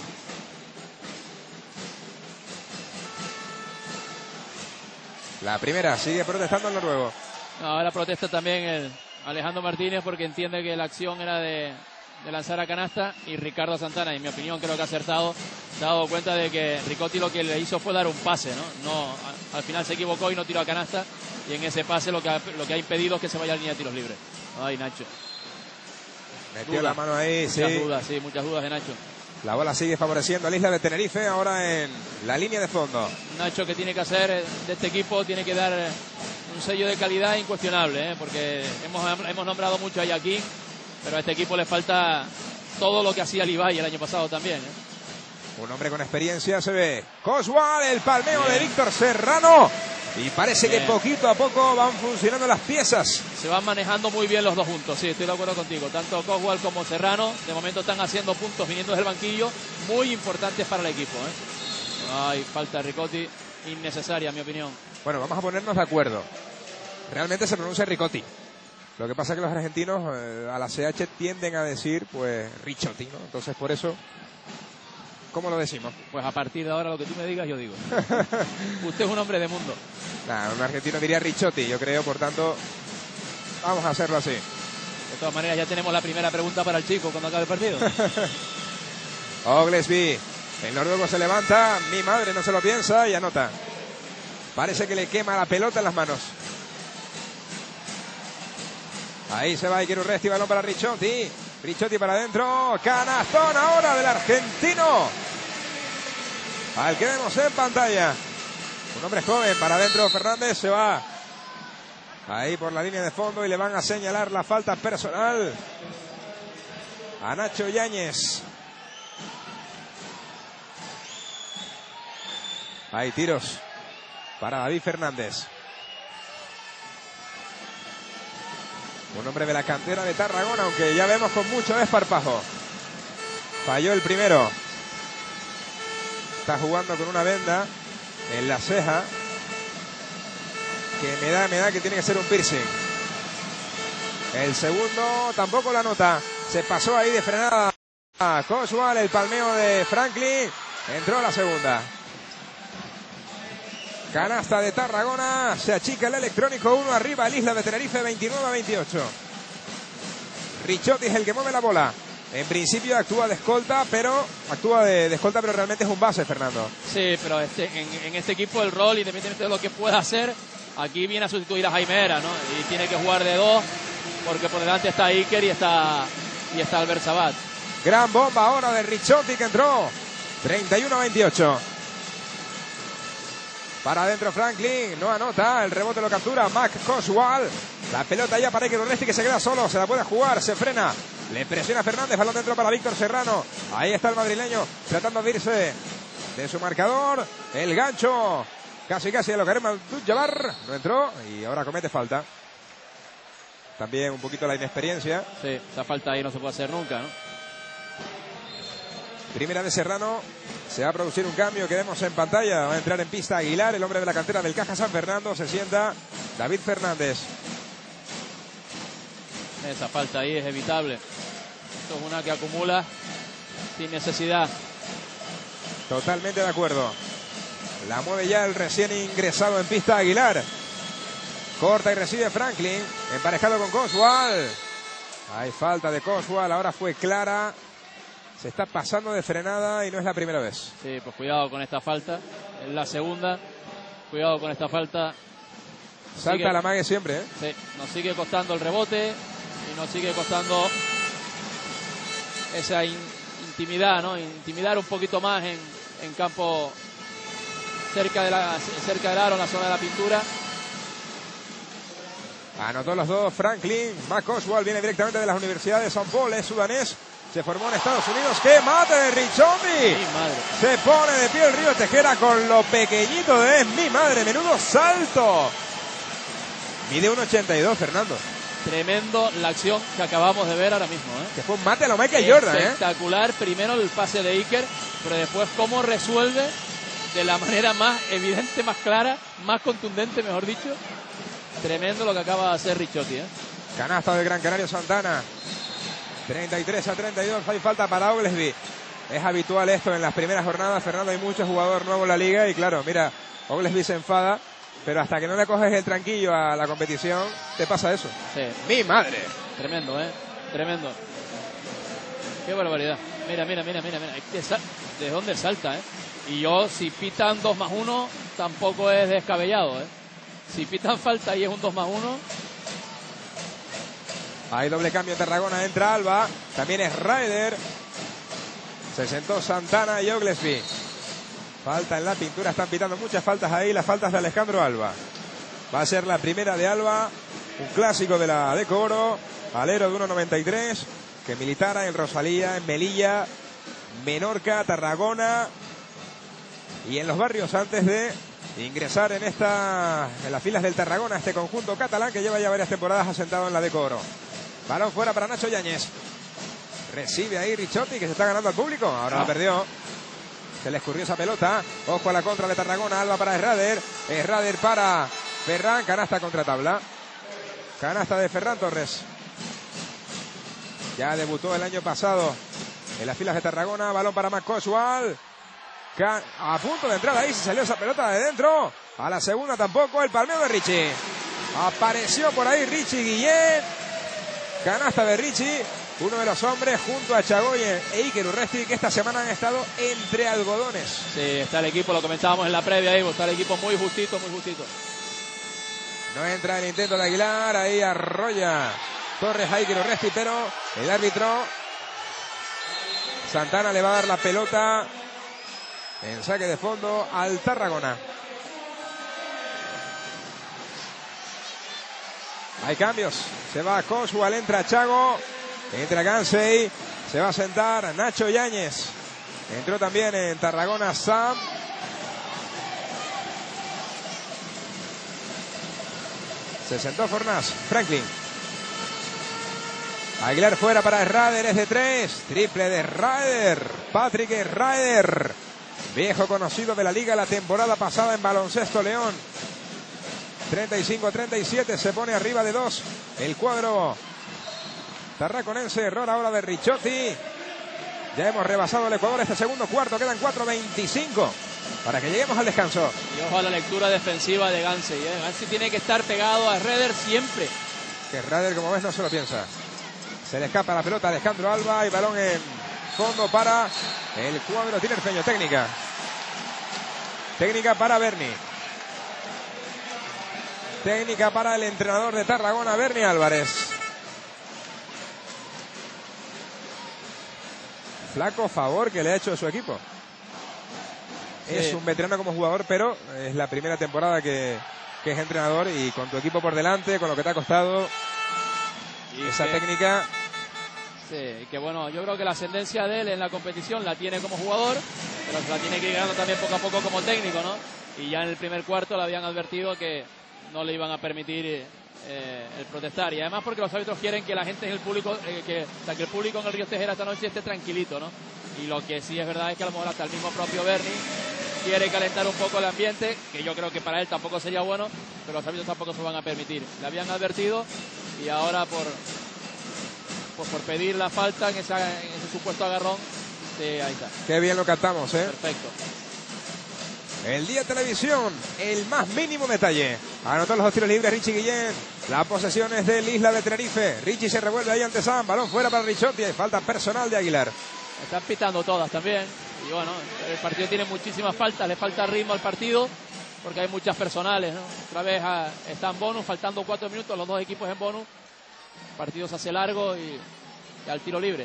A: La primera, sigue protestando el noruego.
B: Ahora protesta también el Alejandro Martínez porque entiende que la acción era de lanzar a canasta, y Ricardo Santana, en mi opinión, creo que ha acertado. Se ha dado cuenta de que Ricciotti lo que le hizo fue dar un pase, ¿no? Al final se equivocó y no tiró a canasta, y en ese pase lo que ha impedido es que se vaya a la línea de tiros libres. Ay, Nacho.
A: Metió la mano ahí,
B: Muchas dudas de Nacho.
A: La bola sigue favoreciendo a la isla de Tenerife, ahora en la línea de fondo.
B: Nacho, que tiene que hacer de este equipo, tiene que dar un sello de calidad incuestionable, ¿eh? Porque hemos nombrado mucho a Joaquín, pero a este equipo le falta todo lo que hacía Levi el año pasado también, ¿eh?
A: Un hombre con experiencia, se ve. Coswall, el palmeo de Víctor Serrano. Y parece que poquito a poco van funcionando las piezas.
B: Se van manejando muy bien los dos juntos, sí, estoy de acuerdo contigo. Tanto Coswall como Serrano, de momento están haciendo puntos viniendo del banquillo, muy importantes para el equipo, ¿eh? Ay, falta de Ricciotti, innecesaria, en mi opinión.
A: Bueno, vamos a ponernos de acuerdo. Realmente se pronuncia Ricciotti. Lo que pasa es que los argentinos a la CH tienden a decir, pues, Ricciotti, ¿no? Entonces, por eso, ¿cómo lo decimos?
B: Pues a partir de ahora lo que tú me digas, yo digo. Usted es un hombre de mundo.
A: Nah, un argentino diría Ricciotti, yo creo, por tanto, vamos a hacerlo así.
B: De todas maneras, ya tenemos la primera pregunta para el chico cuando acabe el partido.
A: Oglesby, el noruego se levanta, mi madre no se lo piensa y anota. Parece que le quema la pelota en las manos. Ahí se va Iker Urresti, balón para Ricciotti. Ricciotti para adentro, canastón ahora del argentino, al que vemos en pantalla. Un hombre joven, para adentro Fernández, se va ahí por la línea de fondo y le van a señalar la falta personal a Nacho Yáñez. Hay tiros para David Fernández. Un hombre de la cantera de Tarragona, aunque ya vemos con mucho desparpajo. Falló el primero. Está jugando con una venda en la ceja, que me da que tiene que ser un piercing. El segundo tampoco la nota. Se pasó ahí de frenada a Coswall, el palmeo de Franklin. Entró la segunda. Canasta de Tarragona, se achica el electrónico, 1 arriba el Isla de Tenerife, 29-28. Ricciotti es el que mueve la bola. En principio actúa de escolta, pero realmente es un base, Fernando.
B: Sí, pero en este equipo el rol, independientemente de lo que pueda hacer, aquí viene a sustituir a Jaime Era, ¿no? Y tiene que jugar de 2, porque por delante está Iker y está Albert Sabat.
A: Gran bomba ahora de Ricciotti, que entró, 31-28. Para adentro Franklin, no anota, el rebote lo captura Mac Coswall. La pelota ya para Iker Urresti, que se queda solo, se la puede jugar, se frena. Le presiona Fernández, balón dentro para Víctor Serrano. Ahí está el madrileño, tratando de irse de su marcador. El gancho Casi a lo Karim Abdul-Jabbar. No entró y ahora comete falta. También un poquito la inexperiencia.
B: Sí, esa falta ahí no se puede hacer nunca, ¿no?
A: Primera de Serrano. Se va a producir un cambio que vemos en pantalla. Va a entrar en pista Aguilar, el hombre de la cantera del Caja San Fernando. Se sienta David Fernández.
B: Esa falta ahí es evitable. Esto es una que acumula sin necesidad.
A: Totalmente de acuerdo. La mueve ya el recién ingresado en pista Aguilar. Corta y recibe Franklin. Emparejado con Coswall. Hay falta de Coswall. Ahora fue clara. Se está pasando de frenada y no es la primera vez.
B: Sí, pues cuidado con esta falta. Es la segunda. Cuidado con esta falta.
A: Salta la mague siempre, ¿eh?
B: Sí, nos sigue costando el rebote y nos sigue costando esa intimidad, ¿no? Intimidar un poquito más en campo cerca del aro, en la zona de la pintura.
A: Anotó los dos Franklin. Mac Oswald viene directamente de las universidades de San Paul, es sudanés. Se formó en Estados Unidos. ¡Qué mate de Richomi! Se pone de pie el Río Tejera con lo pequeñito de mi madre. Menudo salto. Mide 1,82, Fernando.
B: Tremendo la acción que acabamos de ver ahora mismo, ¿eh?
A: Que fue un mate a lo Michael Jordan, ¿eh?
B: Espectacular. Primero el pase de Iker, pero después cómo resuelve de la manera más evidente, más clara, más contundente, mejor dicho. Tremendo lo que acaba de hacer Ricciotti, ¿eh?
A: Canasta del Gran Canario Santana. 33-32, hay falta para Oglesby. Es habitual esto en las primeras jornadas, Fernando, hay muchos jugadores nuevos en la liga y claro, mira, Oglesby se enfada, pero hasta que no le coges el tranquillo a la competición, te pasa eso.
B: Sí.
A: ¡Mi madre!
B: Tremendo, tremendo. Qué barbaridad. Mira. ¿De dónde salta, Y yo, si pitan 2+1, tampoco es descabellado, Si pitan falta y es un 2+1...
A: Hay doble cambio en Tarragona, entra Alba, también es Ryder. Se sentó Santana y Oglesby. Falta en la pintura, están pitando muchas faltas ahí, las faltas de Alejandro Alba. Va a ser la primera de Alba, un clásico de la Deco Oro, alero de 1,93, que militara en Rosalía, en Melilla, Menorca, Tarragona y en los barrios antes de ingresar en las filas del Tarragona, este conjunto catalán que lleva ya varias temporadas asentado en la Deco Oro. Balón fuera para Nacho Yáñez. Recibe ahí Ricciotti, que se está ganando al público. Ahora la perdió. Se le escurrió esa pelota. Ojo a la contra de Tarragona. Alba para Herrader. Herrader para Ferran. Canasta contra tabla. Canasta de Ferran Torres. Ya debutó el año pasado en las filas de Tarragona. Balón para Mac Oswald. A punto de entrar ahí. Se salió esa pelota de dentro. A la segunda tampoco. El palmeo de Richie. Apareció por ahí Richie Guillén. Canasta de Richie, uno de los hombres junto a Chagoyen e Iker Urresti, que esta semana han estado entre algodones.
B: Sí, está el equipo, lo comentábamos en la previa ahí, está el equipo muy justito, muy justito.
A: No entra el intento de Aguilar, ahí arrolla Torres a Iker Urresti, pero el árbitro Santana le va a dar la pelota en saque de fondo al Tarragona. Hay cambios. Se va Coswall, entra Chago, entra Gansey, se va a sentar Nacho Yáñez. Entró también en Tarragona Sam. Se sentó Fornás, Franklin. Aguilar fuera para Herrader, es de 3. Triple de Herrader. Patrick Herrader. Viejo conocido de la liga la temporada pasada en Baloncesto León. 35-37, se pone arriba de 2 el cuadro tarraconense. Error ahora de Ricciotti. Ya hemos rebasado el Ecuador este segundo cuarto, quedan 4:25 para que lleguemos al descanso.
B: Y ojo a la lectura defensiva de Gansey, Gansey tiene que estar pegado a Herrader siempre.
A: Que Herrader, como ves, no se lo piensa. Se le escapa la pelota a Alejandro Alba y balón en fondo para el cuadro tinerfeño. Técnica para Berni. Técnica para el entrenador de Tarragona, Berni Álvarez. Flaco favor que le ha hecho a su equipo. Sí. Es un veterano como jugador, pero es la primera temporada que es entrenador, y con tu equipo por delante, con lo que te ha costado y esa técnica.
B: Sí, que bueno, yo creo que la ascendencia de él en la competición la tiene como jugador, pero la tiene que ir ganando también poco a poco como técnico, ¿no? y ya en el primer cuarto le habían advertido que no le iban a permitir el protestar, y además porque los árbitros quieren que la gente en el público, que el público en el Ríos Tejera esta noche esté tranquilito, ¿no? Y lo que sí es verdad es que a lo mejor hasta el mismo propio Berni quiere calentar un poco el ambiente, que yo creo que para él tampoco sería bueno, pero los árbitros tampoco se lo van a permitir. Le habían advertido y ahora por pedir la falta en ese supuesto agarrón, ahí está.
A: Qué bien lo captamos, ¿eh?
B: Perfecto.
A: El Día Televisión, el más mínimo detalle. Anotó los dos tiros libres Richie Guillén. La posesión es del Isla de Tenerife. Richie se revuelve ahí ante Sam. Balón fuera para Ricciotti. Hay falta personal de Aguilar.
B: Están pitando todas también. Y bueno, el partido tiene muchísimas faltas. Le falta ritmo al partido porque hay muchas personales, ¿no? Otra vez está en bonus, faltando 4 minutos. Los dos equipos en bonus. El partido se hace largo y al tiro libre.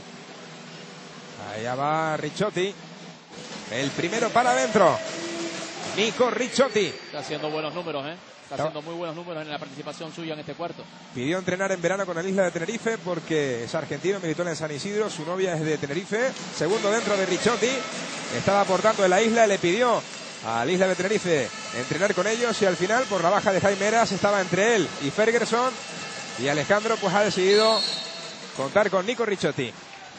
A: Allá va Ricciotti. El primero para adentro. Nico Ricciotti.
B: Está haciendo buenos números, ¿eh? Está haciendo muy buenos números en la participación suya en este cuarto.
A: Pidió entrenar en verano con el Isla de Tenerife porque es argentino, militó en San Isidro, su novia es de Tenerife. Segundo dentro de Ricciotti. Estaba aportando en la isla, le pidió al Isla de Tenerife entrenar con ellos y al final, por la baja de Jaime Eras, estaba entre él y Ferguson. Y Alejandro pues ha decidido contar con Nico Ricciotti.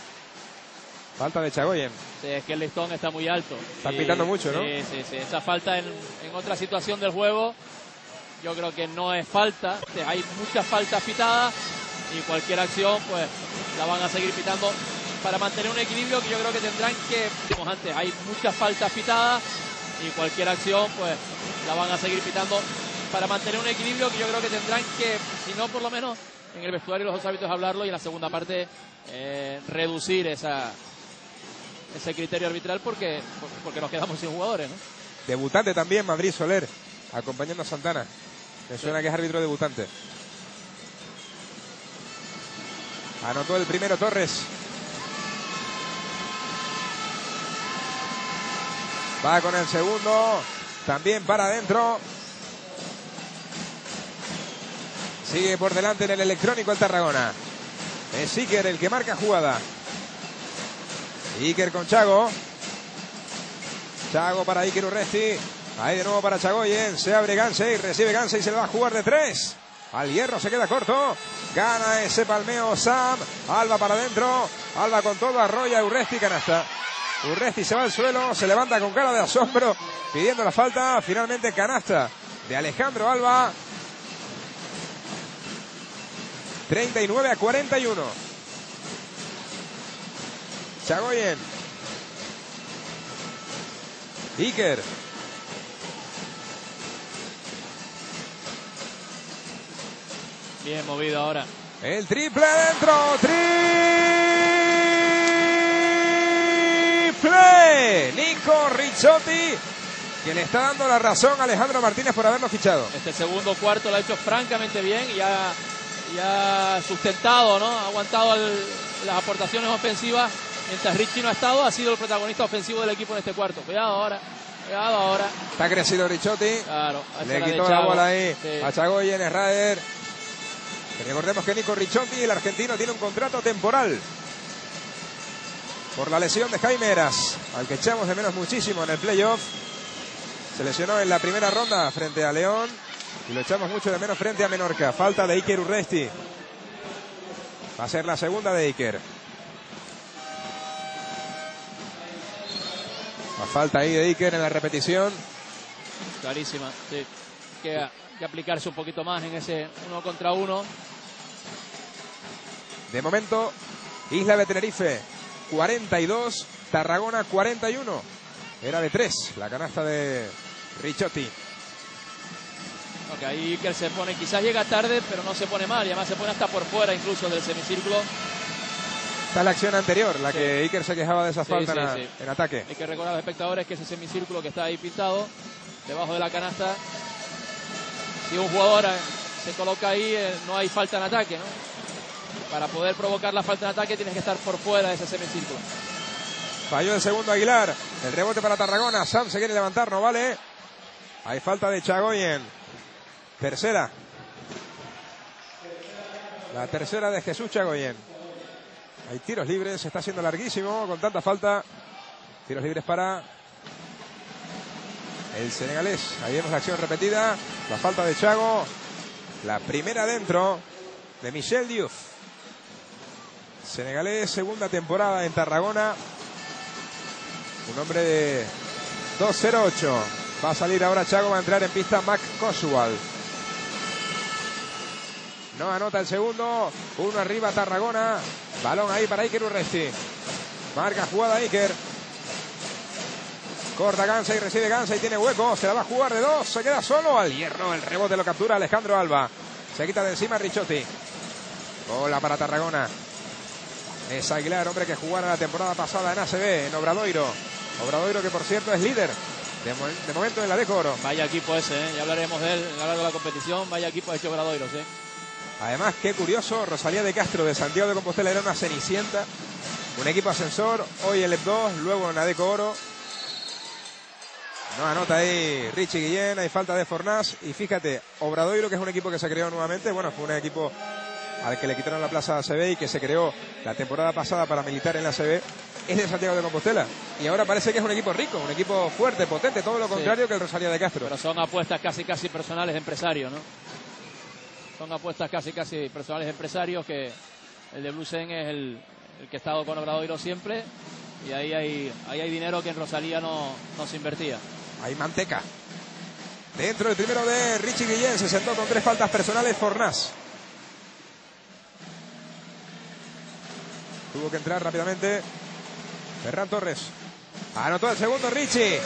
A: Falta de Chagoyen.
B: Sí, es que el listón está muy alto.
A: Están pitando mucho, ¿no?
B: Sí. Esa falta en otra situación del juego, yo creo que no es falta. Hay muchas faltas pitadas y cualquier acción, pues, la van a seguir pitando para mantener un equilibrio que yo creo que tendrán que, como antes, hay muchas faltas pitadas y cualquier acción, pues, la van a seguir pitando para mantener un equilibrio que yo creo que tendrán que, si no, por lo menos, en el vestuario los dos árbitros hablarlo y en la segunda parte reducir ese criterio arbitral porque nos quedamos sin jugadores, ¿no?
A: Debutante también, Madrid Soler, acompañando a Santana. Me suena que es árbitro debutante. Anotó el primero Torres. Va con el segundo. También para adentro. Sigue por delante en el electrónico el Tarragona. Es Iker el que marca jugada. Iker con Chago. Chago para Iker Urresti. Ahí de nuevo para Chagoyen. Se abre Gansey. Recibe Gansey y se le va a jugar de 3. Al hierro se queda corto. Gana ese palmeo Sam. Alba para adentro. Alba con todo. Arrolla Urresti. Canasta. Urresti se va al suelo. Se levanta con cara de asombro pidiendo la falta. Finalmente canasta de Alejandro Alba. 39-41. Chagoyen. Iker.
B: Bien movido ahora.
A: El triple adentro. ¡Triple! Nico Ricciotti, que le está dando la razón a Alejandro Martínez por haberlo fichado.
B: Este segundo cuarto lo ha hecho francamente bien y ha sustentado, ¿no? Ha aguantado las aportaciones ofensivas. Mientras Richie no ha estado, ha sido el protagonista ofensivo del equipo en este cuarto. Cuidado ahora.
A: Está crecido Ricciotti.
B: Claro.
A: Le quitó la bola ahí a Chagoyen, Herrera. Recordemos que Nico Ricciotti, el argentino, tiene un contrato temporal por la lesión de Jaime Eras, al que echamos de menos muchísimo en el playoff. Se lesionó en la primera ronda frente a León y lo echamos mucho de menos frente a Menorca. Falta de Iker Urresti. Va a ser la segunda de Iker. La falta ahí de Iker en la repetición.
B: Clarísima, sí. Que aplicarse un poquito más en ese 1 contra 1.
A: De momento, Isla de Tenerife 42, Tarragona 41. Era de 3 la canasta de Ricciotti.
B: Ok, ahí Iker se pone, quizás llega tarde, pero no se pone mal. Y además se pone hasta por fuera incluso del semicírculo.
A: Esta es la acción anterior, la que Iker se quejaba de esa falta en ataque.
B: Hay que recordar a los espectadores que ese semicírculo que está ahí pintado, debajo de la canasta, si un jugador se coloca ahí, no hay falta en ataque, ¿no? Para poder provocar la falta en ataque tienes que estar por fuera de ese semicírculo.
A: Falló el segundo Aguilar. El rebote para Tarragona. Sam se quiere levantar, no vale. Hay falta de Chagoyen. Tercera. La tercera de Jesús Chagoyen. Hay tiros libres, se está haciendo larguísimo con tanta falta. Tiros libres para el senegalés. Ahí vemos la acción repetida, la falta de Thiago, la primera dentro de Michel Diouf. Senegalés, segunda temporada en Tarragona, un hombre de 2.08. Va a salir ahora Thiago, va a entrar en pista Mac Coswell. No anota el segundo, uno arriba Tarragona, balón ahí para Iker Urresti. Marca jugada Iker. Corta Gansa y recibe Gansa y tiene hueco. Se la va a jugar de dos. Se queda solo al hierro. El rebote lo captura Alejandro Alba. Se quita de encima Ricciotti. Bola para Tarragona. Es Aguilar, hombre que jugara la temporada pasada en ACB, en Obradoiro. Obradoiro que por cierto es líder de momento en la Deco Oro.
B: Vaya equipo ese, ¿eh? Ya hablaremos de él a lo largo de la competición. Vaya equipo de Obradoiro, ¿sí?
A: Además, qué curioso, Rosalía de Castro de Santiago de Compostela era una cenicienta. Un equipo ascensor, hoy el EP2, luego en la Deco Oro. No anota ahí Richie Guillén, hay falta de Fornás. Y fíjate, Obradoiro, que es un equipo que se creó nuevamente, bueno, fue un equipo al que le quitaron la plaza de ACB y que se creó la temporada pasada para militar en la ACB, es de Santiago de Compostela. Y ahora parece que es un equipo rico, un equipo fuerte, potente, todo lo contrario que el Rosalía de Castro.
B: Pero son apuestas casi personales de empresarios, ¿no? Son apuestas casi personales de empresarios, que el de Bluesen es el que ha estado con Obradoiro siempre, y ahí hay dinero que en Rosalía no se invertía.
A: Hay manteca. Dentro el primero de Richie Guillén, se sentó con 3 faltas personales Fornás. Tuvo que entrar rápidamente Ferran Torres. Anotó el segundo Richie.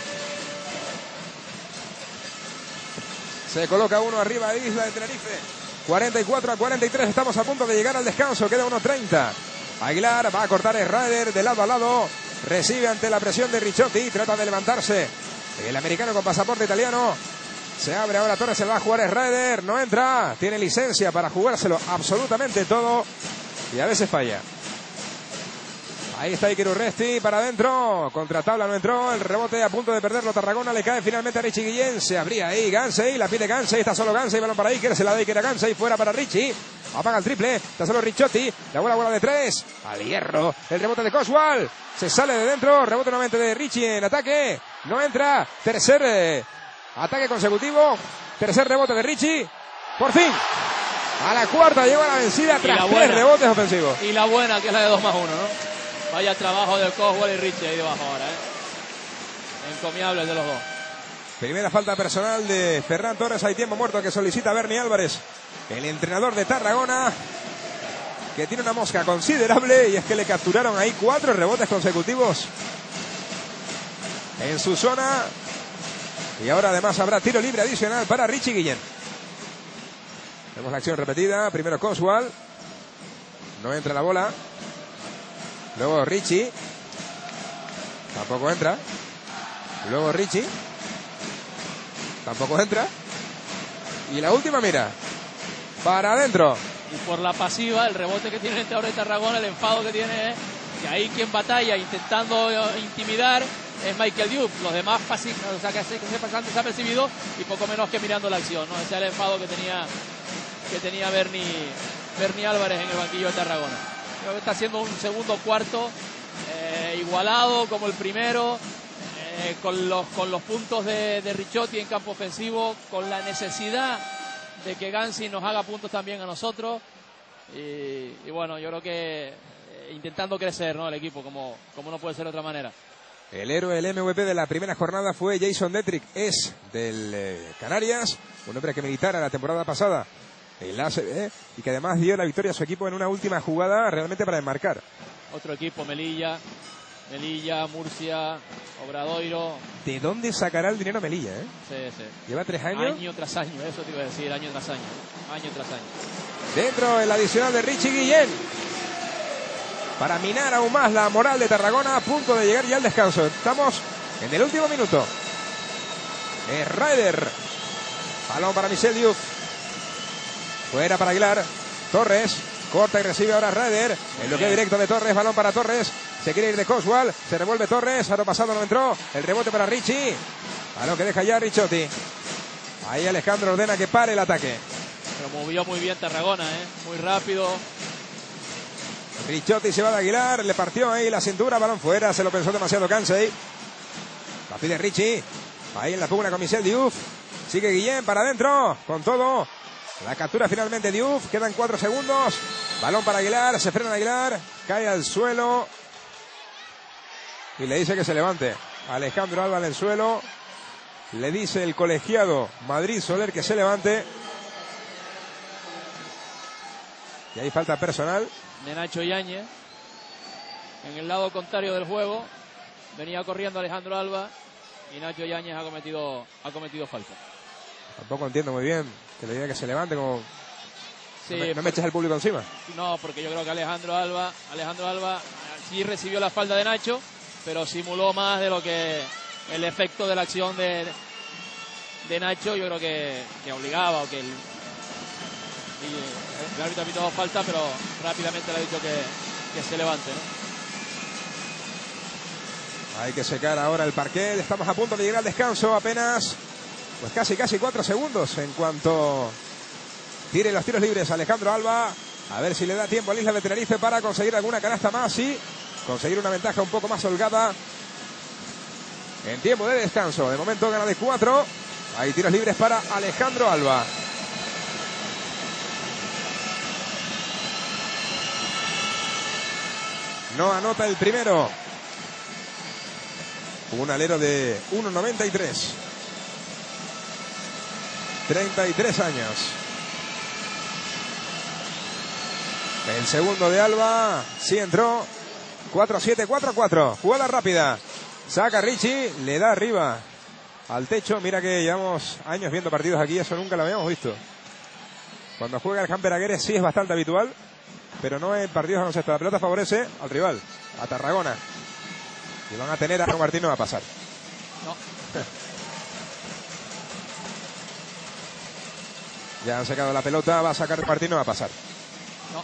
A: Se coloca uno arriba de Isla de Tenerife. 44-43, estamos a punto de llegar al descanso. Queda 1.30. Aguilar va a cortar el Raeder de lado a lado. Recibe ante la presión de Ricciotti. Trata de levantarse el americano con pasaporte italiano. Se abre ahora Torres, se va a jugar el Raeder. No entra. Tiene licencia para jugárselo absolutamente todo. Y a veces falla. Ahí está Iker Urresti para adentro. Contra tabla no entró. El rebote a punto de perderlo. Tarragona le cae finalmente a Richie Guillén. Se abría ahí Gansey. La pide Gansey. Está solo Gansey. Balón para Iker. Se la da Iker a Gansey. Fuera para Richie. Apaga el triple. Está solo Ricciotti. La bola de 3. Al hierro. El rebote de Coswell. Se sale de dentro. Rebote nuevamente de Richie en ataque. No entra. Tercer ataque consecutivo. Tercer rebote de Richie. Por fin. A la cuarta llegó a la vencida tras 3 rebotes ofensivos.
B: Y la buena, que es la de 2 más 1, ¿no? Vaya trabajo de Coswell y Richie ahí debajo ahora, ¿eh? Encomiables de los dos.
A: Primera falta personal de Ferran Torres. Hay tiempo muerto que solicita Bernie Álvarez, el entrenador de Tarragona, que tiene una mosca considerable, y es que le capturaron ahí 4 rebotes consecutivos en su zona. Y ahora además habrá tiro libre adicional para Richie Guillén. Vemos la acción repetida. Primero Coswell. No entra la bola. Luego Richie. Tampoco entra. Luego Richie. Tampoco entra. Y la última, mira. Para adentro.
B: Y por la pasiva, el rebote que tiene el entrenador de Tarragona, el enfado que tiene, que ahí quien batalla intentando intimidar es Michael Diouf. Los demás o sea, que se pasan desapercibidos y poco menos que mirando la acción, ¿no? Ese es el enfado que tenía Bernie Álvarez en el banquillo de Tarragona. Creo que está haciendo un segundo cuarto igualado como el primero, con los puntos de Ricciotti en campo ofensivo, con la necesidad de que Gansi nos haga puntos también a nosotros, y bueno, yo creo que intentando crecer, ¿no? El equipo, como no puede ser de otra manera.
A: El héroe, el MVP de la primera jornada fue Jason Detrick, es del Canarias, un hombre que militara la temporada pasada en la ACB y que además dio la victoria a su equipo en una última jugada realmente para enmarcar.
B: Otro equipo, Melilla, Murcia, Obradoiro.
A: ¿De dónde sacará el dinero Melilla?
B: Sí.
A: Lleva 3 años.
B: Año tras año, eso te iba a decir, año tras año.
A: Dentro el adicional de Richie Guillén. Para minar aún más la moral de Tarragona, a punto de llegar ya al descanso. Estamos en el último minuto. Es Raeder. Balón para Michel Diouf. Fuera para Aguilar. Torres. Corta y recibe ahora Raeder. El bloqueo directo de Torres. Balón para Torres. Se quiere ir de Coswell. Se revuelve Torres. Aro pasado no entró. El rebote para Richie. Balón que deja ya Ricciotti. Ahí Alejandro ordena que pare el ataque.
B: Pero movió muy bien Tarragona, muy rápido.
A: Ricciotti se va de Aguilar. Le partió ahí la cintura. Balón fuera. Se lo pensó demasiado Gansey. La pide Richie. Ahí en la pugna con Michel Diouf. Sigue Guillén para adentro. Con todo. La captura finalmente Diouf. Quedan 4 segundos. Balón para Aguilar. Se frena Aguilar. Cae al suelo. Y le dice que se levante. Alejandro Alba en el suelo. Le dice el colegiado Madrid Soler que se levante. Y hay falta personal
B: de Nacho Yáñez. En el lado contrario del juego. Venía corriendo Alejandro Alba. Y Nacho Yáñez ha cometido falta.
A: Tampoco entiendo muy bien que le diga que se levante como...
B: Sí,
A: no me eches el público encima.
B: No, porque yo creo que Alejandro Alba sí recibió la falta de Nacho, pero simuló más de lo que el efecto de la acción de Nacho, yo creo que obligaba, o que el árbitro ha pitado falta, pero rápidamente le ha dicho que se levante, ¿no?
A: Hay que secar ahora el parquet. Estamos a punto de llegar al descanso. Apenas, pues casi 4 segundos. En cuanto tire los tiros libres Alejandro Alba. A ver si le da tiempo al Isla de Tenerife para conseguir alguna canasta más y conseguir una ventaja un poco más holgada en tiempo de descanso. De momento gana de 4. Hay tiros libres para Alejandro Alba. No anota el primero. Un alero de 1,93. 33 años. El segundo de Alba. Sí entró. 4-7, 4-4. Jugada rápida. Saca Richie. Le da arriba al techo. Mira que llevamos años viendo partidos aquí. Eso nunca lo habíamos visto. Cuando juega el Camper Aguirre sí es bastante habitual. Pero no en partidos de baloncesto. La pelota favorece al rival. A Tarragona. Y van a tener a Martín, no va a pasar.
B: No.
A: Ya han sacado la pelota, va a sacar Martín, no va a pasar.
B: No.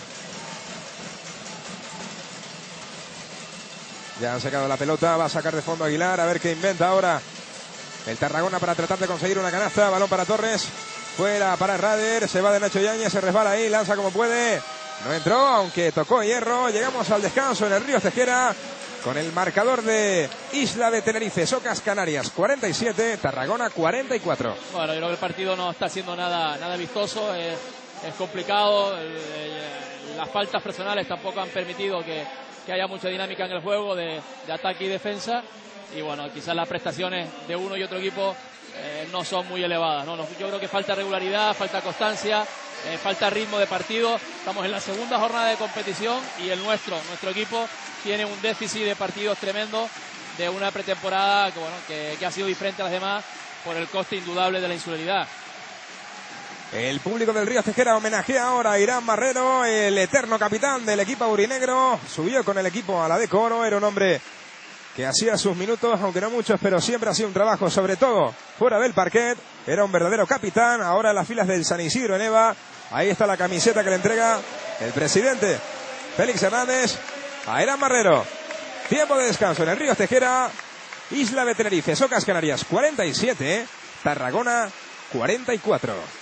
A: Ya han sacado la pelota, va a sacar de fondo Aguilar, a ver qué inventa ahora el Tarragona para tratar de conseguir una canasta. Balón para Torres, fuera para Rader, se va de Nacho Yáñez, se resbala ahí, lanza como puede. No entró, aunque tocó hierro. Llegamos al descanso en el Ríos Tejera. Con el marcador de Isla de Tenerife, Socas Canarias 47, Tarragona 44.
B: Bueno, yo creo que el partido no está siendo nada vistoso, es complicado, las faltas personales tampoco han permitido que haya mucha dinámica en el juego de ataque y defensa, y bueno, quizás las prestaciones de uno y otro equipo no son muy elevadas, ¿no? Yo creo que falta regularidad, falta constancia, falta ritmo de partido. Estamos en la segunda jornada de competición y nuestro equipo tiene un déficit de partidos tremendo de una pretemporada que ha sido diferente a las demás por el coste indudable de la insularidad.
A: El público del Ríos Tejera homenajea ahora a Irán Marrero, el eterno capitán del equipo aurinegro. Subió con el equipo a la Deco Oro, era un hombre que hacía sus minutos, aunque no muchos, pero siempre hacía un trabajo, sobre todo fuera del parquet. Era un verdadero capitán, ahora en las filas del San Isidro en Eva. Ahí está la camiseta que le entrega el presidente Félix Hernández a Irán Marrero. Tiempo de descanso en el Ríos Tejera, Isla de Tenerife, Socas Canarias 47, Tarragona 44.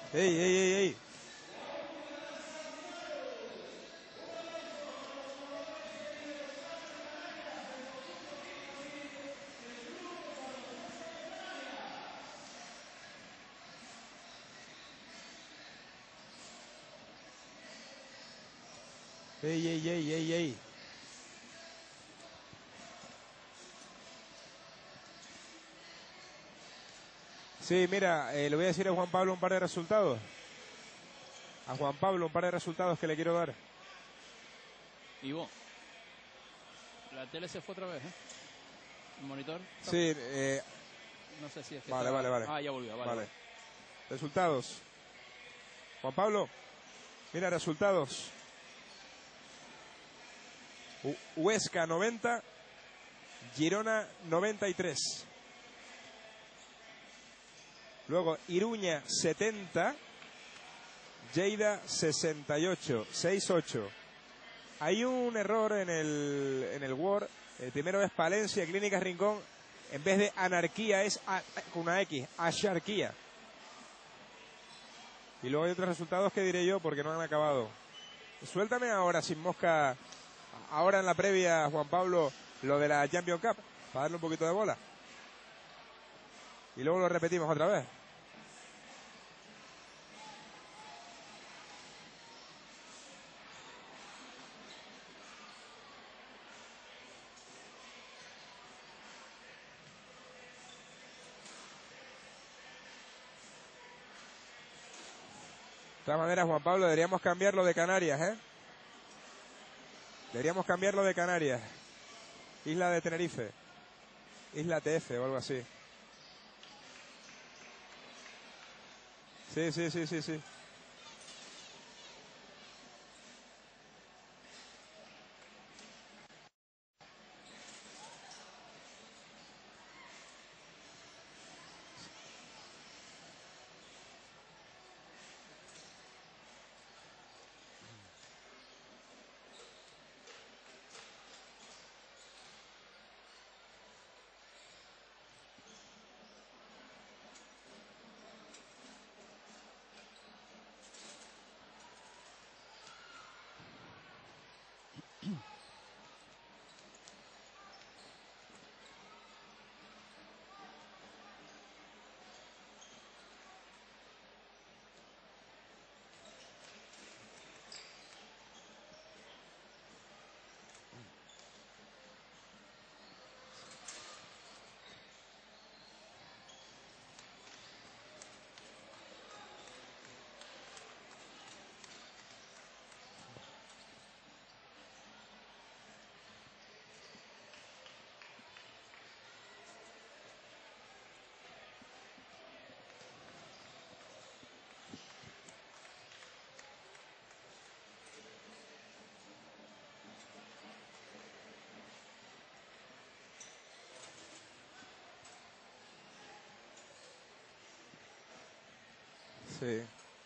A: ¡Ey, ey, ey, ey! ¡Ey, ey, ey, ey, ey! Sí, mira, le voy a decir a Juan Pablo un par de resultados. A Juan Pablo un par de resultados que le quiero dar.
B: Ivo, la tele se fue otra vez, ¿eh? ¿El monitor?
A: Sí,
B: no sé si es que
A: vale,
B: estaba...
A: vale.
B: Ah, ya volvió, vale.
A: Resultados. Juan Pablo, mira, resultados. Huesca 90, Girona 93. Luego Iruña 70, Lleida 68, 6-8. Hay un error en el Word. El primero es Palencia, Clínicas Rincón. En vez de anarquía es con una X, asharquía. Y luego hay otros resultados que diré yo porque no han acabado. Suéltame ahora sin mosca, ahora en la previa, Juan Pablo, lo de la Champions Cup, para darle un poquito de bola. Y luego lo repetimos otra vez. De todas maneras, Juan Pablo, deberíamos cambiarlo de Canarias, ¿eh? Deberíamos cambiarlo de Canarias. Isla de Tenerife. Isla TF o algo así. Sí, sí, sí, sí, sí. Sí.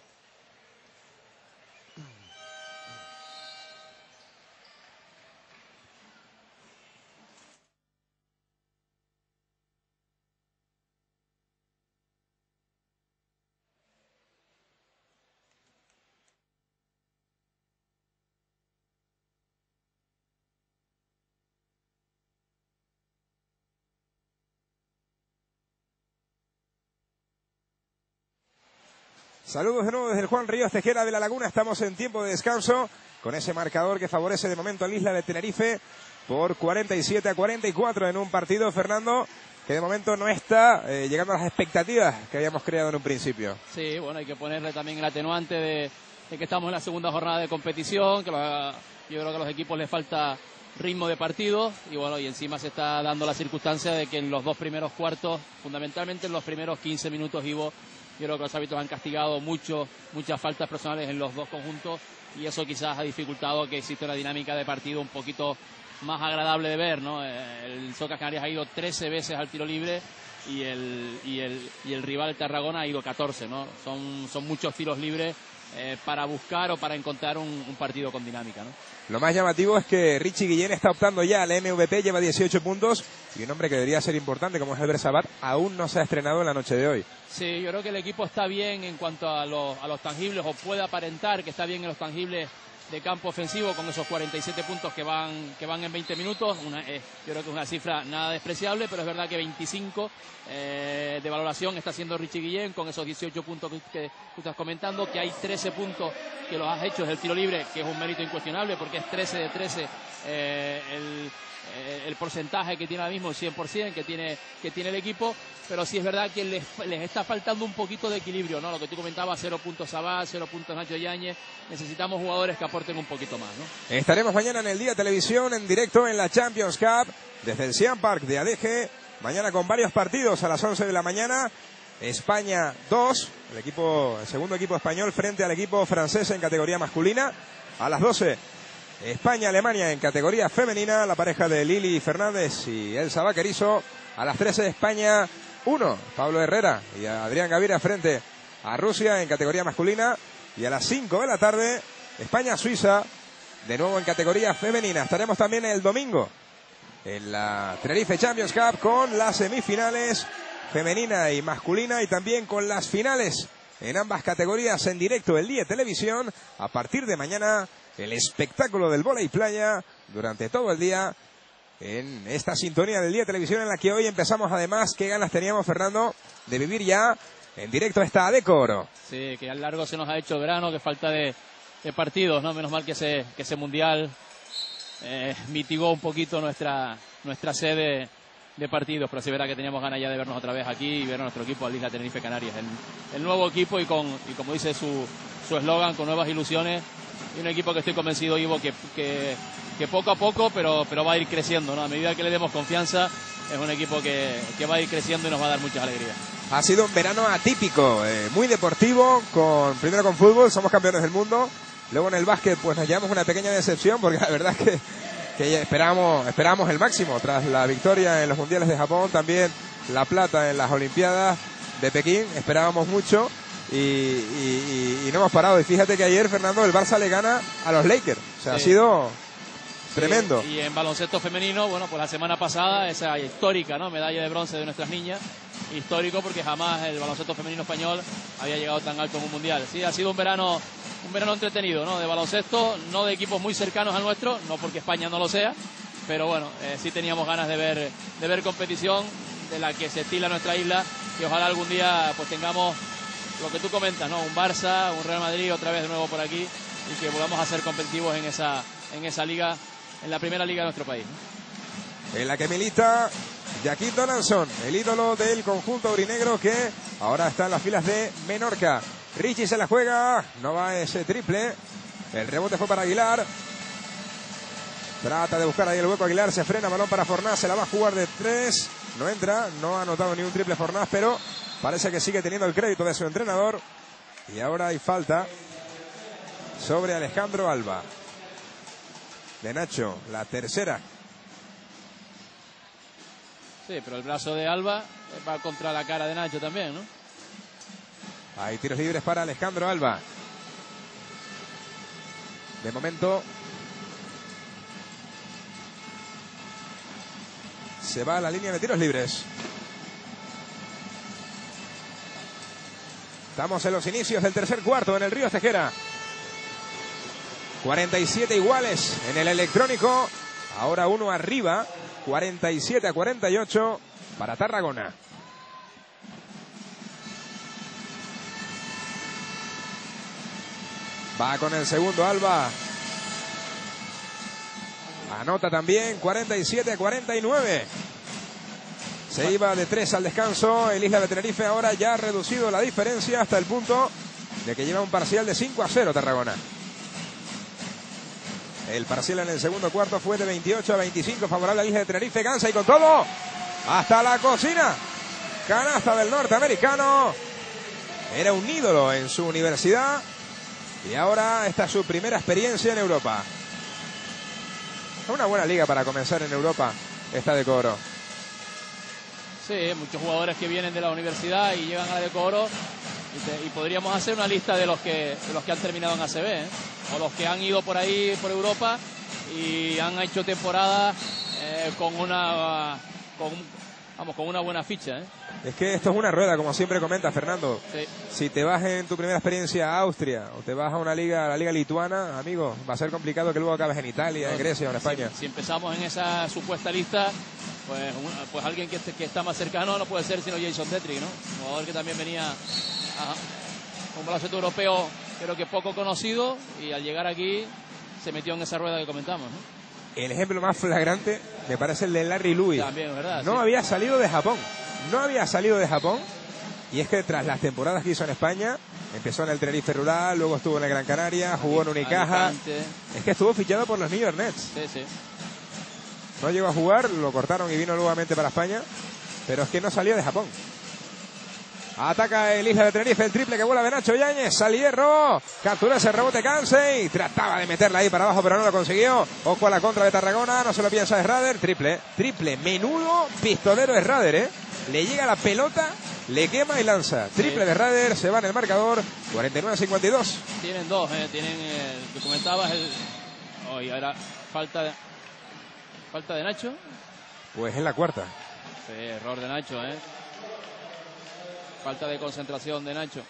A: Saludos de nuevo desde el Juan Ríos Tejera de la Laguna. Estamos en tiempo de descanso con ese marcador que favorece de momento al Isla de Tenerife por 47-44 en un partido, Fernando, que de momento no está llegando a las expectativas que habíamos creado en un principio.
B: Sí, bueno, hay que ponerle también el atenuante de que estamos en la segunda jornada de competición, que yo creo que a los equipos les falta ritmo de partido y bueno, y encima se está dando la circunstancia de que en los dos primeros cuartos, fundamentalmente en los primeros 15 minutos, Ivo, yo creo que los árbitros han castigado muchas faltas personales en los dos conjuntos y eso quizás ha dificultado que exista una dinámica de partido un poquito más agradable de ver, ¿no? El Socas Canarias ha ido 13 veces al tiro libre y el rival Tarragona ha ido 14, ¿no? Son muchos tiros libres para buscar o para encontrar un partido con dinámica, ¿no?
A: Lo más llamativo es que Richie Guillén está optando ya al MVP, lleva 18 puntos y un hombre que debería ser importante como es el Bersabat, aún no se ha estrenado en la noche de hoy.
B: Sí, yo creo que el equipo está bien en cuanto a los tangibles, o puede aparentar que está bien en los tangibles de campo ofensivo, con esos 47 puntos que van en 20 minutos. Yo creo que es una cifra nada despreciable, pero es verdad que 25 de valoración está haciendo Richie Guillén con esos 18 puntos que tú estás comentando, que hay 13 puntos que los has hecho, es el tiro libre, que es un mérito incuestionable porque es 13 de 13 el porcentaje que tiene ahora mismo, el 100% que tiene el equipo, pero sí es verdad que les está faltando un poquito de equilibrio, ¿no? Lo que tú comentabas, 0 puntos Sabal, 0 puntos Nacho Yáñez, necesitamos jugadores que aporten un poquito más, ¿no?
A: Estaremos mañana en el Día Televisión en directo en la Champions Cup desde el Siam Park de Adeje, mañana con varios partidos a las 11 de la mañana. España 2, el segundo equipo español frente al equipo francés en categoría masculina. A las 12, España-Alemania en categoría femenina, la pareja de Lili Fernández y Elsa Vaquerizo. A las 13, España 1, Pablo Herrera y Adrián Gavira frente a Rusia en categoría masculina. Y a las 5 de la tarde, España-Suiza, de nuevo en categoría femenina. Estaremos también el domingo en la Tenerife Champions Cup con las semifinales femenina y masculina, y también con las finales en ambas categorías en directo el Día Televisión. A partir de mañana, el espectáculo del vóley playa durante todo el día en esta sintonía del Día Televisión, en la que hoy empezamos además. Qué ganas teníamos, Fernando, de vivir ya en directo esta ADECO Oro.
B: Sí, que al largo se nos ha hecho el verano, que falta de partidos, ¿no? Menos mal que ese mundial mitigó un poquito nuestra sede de partidos, pero sí verá que teníamos ganas ya de vernos otra vez aquí y ver a nuestro equipo, al Isla Tenerife Canarias, el nuevo equipo, y como dice su eslogan, con nuevas ilusiones, y un equipo que estoy convencido, Ivo, que poco a poco, pero va a ir creciendo, ¿no? A medida que le demos confianza, es un equipo que va a ir creciendo y nos va a dar muchas alegrías.
A: Ha sido un verano atípico, muy deportivo, primero con fútbol, somos campeones del mundo, luego en el básquet pues nos llevamos una pequeña decepción, porque la verdad es que esperábamos el máximo tras la victoria en los mundiales de Japón, también la plata en las Olimpiadas de Pekín, esperábamos mucho y no hemos parado. Y fíjate que ayer, Fernando, el Barça le gana a los Lakers, o sea, sí, ha sido tremendo.
B: Y en baloncesto femenino, bueno, pues la semana pasada esa histórica, ¿no?, medalla de bronce de nuestras niñas, histórico porque jamás el baloncesto femenino español había llegado tan alto en un mundial. Sí, ha sido un verano entretenido, ¿no?, de baloncesto, no de equipos muy cercanos al nuestro, no porque España no lo sea, pero bueno, sí teníamos ganas de ver competición de la que se estila nuestra isla, y ojalá algún día pues tengamos lo que tú comentas, ¿no?, un Barça, un Real Madrid otra vez de nuevo por aquí, y que volvamos a ser competitivos en esa liga, en la primera liga de nuestro país, ¿no?
A: En la que milita Jackie Donaldson, el ídolo del conjunto aurinegro, que ahora está en las filas de Menorca. Richie se la juega, no va ese triple, el rebote fue para Aguilar, trata de buscar ahí el hueco Aguilar, se frena, balón para Fornás, se la va a jugar de 3, no entra, no ha anotado ni un triple Fornás, pero parece que sigue teniendo el crédito de su entrenador, y ahora hay falta sobre Alejandro Alba de Nacho, la tercera.
B: Sí, pero el brazo de Alba va contra la cara de Nacho también, ¿no?
A: Hay tiros libres para Alejandro Alba. De momento se va a la línea de tiros libres. Estamos en los inicios del tercer cuarto en el Río Tejera. 47 iguales en el electrónico. Ahora uno arriba. 47-48 para Tarragona. Va con el segundo Alba. Anota también. 47-49. Se iba de 3 al descanso. El Isla de Tenerife ahora ya ha reducido la diferencia hasta el punto de que lleva un parcial de 5-0 Tarragona. El parcial en el segundo cuarto fue de 28-25 favorable a la Isla de Tenerife. Gansa y con todo hasta la cocina. Canasta del norteamericano. Era un ídolo en su universidad y ahora esta es su primera experiencia en Europa. Una buena liga para comenzar en Europa, esta de Oro.
B: Sí, muchos jugadores que vienen de la universidad y llegan a la de Oro, y podríamos hacer una lista de los que han terminado en ACB, ¿eh? O los que han ido por ahí, por Europa, y han hecho temporadas con con una buena ficha, ¿eh?
A: Es que esto es una rueda, como siempre comenta Fernando.
B: Sí.
A: Si te vas en tu primera experiencia a Austria o te vas a una liga, a la liga lituana, amigo, va a ser complicado que luego acabes en Italia, en Grecia o en España.
B: Si empezamos en esa supuesta lista, pues alguien que está más cercano no puede ser sino Jason Detrick, ¿no? Un jugador que también venía a un baloncesto europeo, creo que poco conocido, y al llegar aquí se metió en esa rueda que comentamos, ¿no?
A: El ejemplo más flagrante me parece el de Larry Lewis.
B: También, ¿verdad?
A: No
B: sí.
A: había salido de Japón. No había salido de Japón. Y es que tras las temporadas que hizo en España, empezó en el Tenerife Rural, luego estuvo en el Gran Canaria, jugó en Unicaja.
B: Alicante.
A: Es que estuvo fichado por los New York Nets.
B: Sí, sí.
A: No llegó a jugar, lo cortaron y vino nuevamente para España. Pero es que no salía de Japón. Ataca el Isla de Tenerife, el triple que vuela de Nacho Yáñez, al hierro, captura ese rebote Cansey, trataba de meterla ahí para abajo pero no lo consiguió. Ojo a la contra de Tarragona, no se lo piensa Schrader, triple, menudo pistolero Schrader, ¿eh? Le llega la pelota, le quema y lanza. Triple de Schrader, se va en el marcador, 49-52.
B: Tienen dos, tienen el que comentabas, ahora falta de Nacho.
A: Pues es la cuarta.
B: Sí, error de Nacho, falta de concentración de Nacho.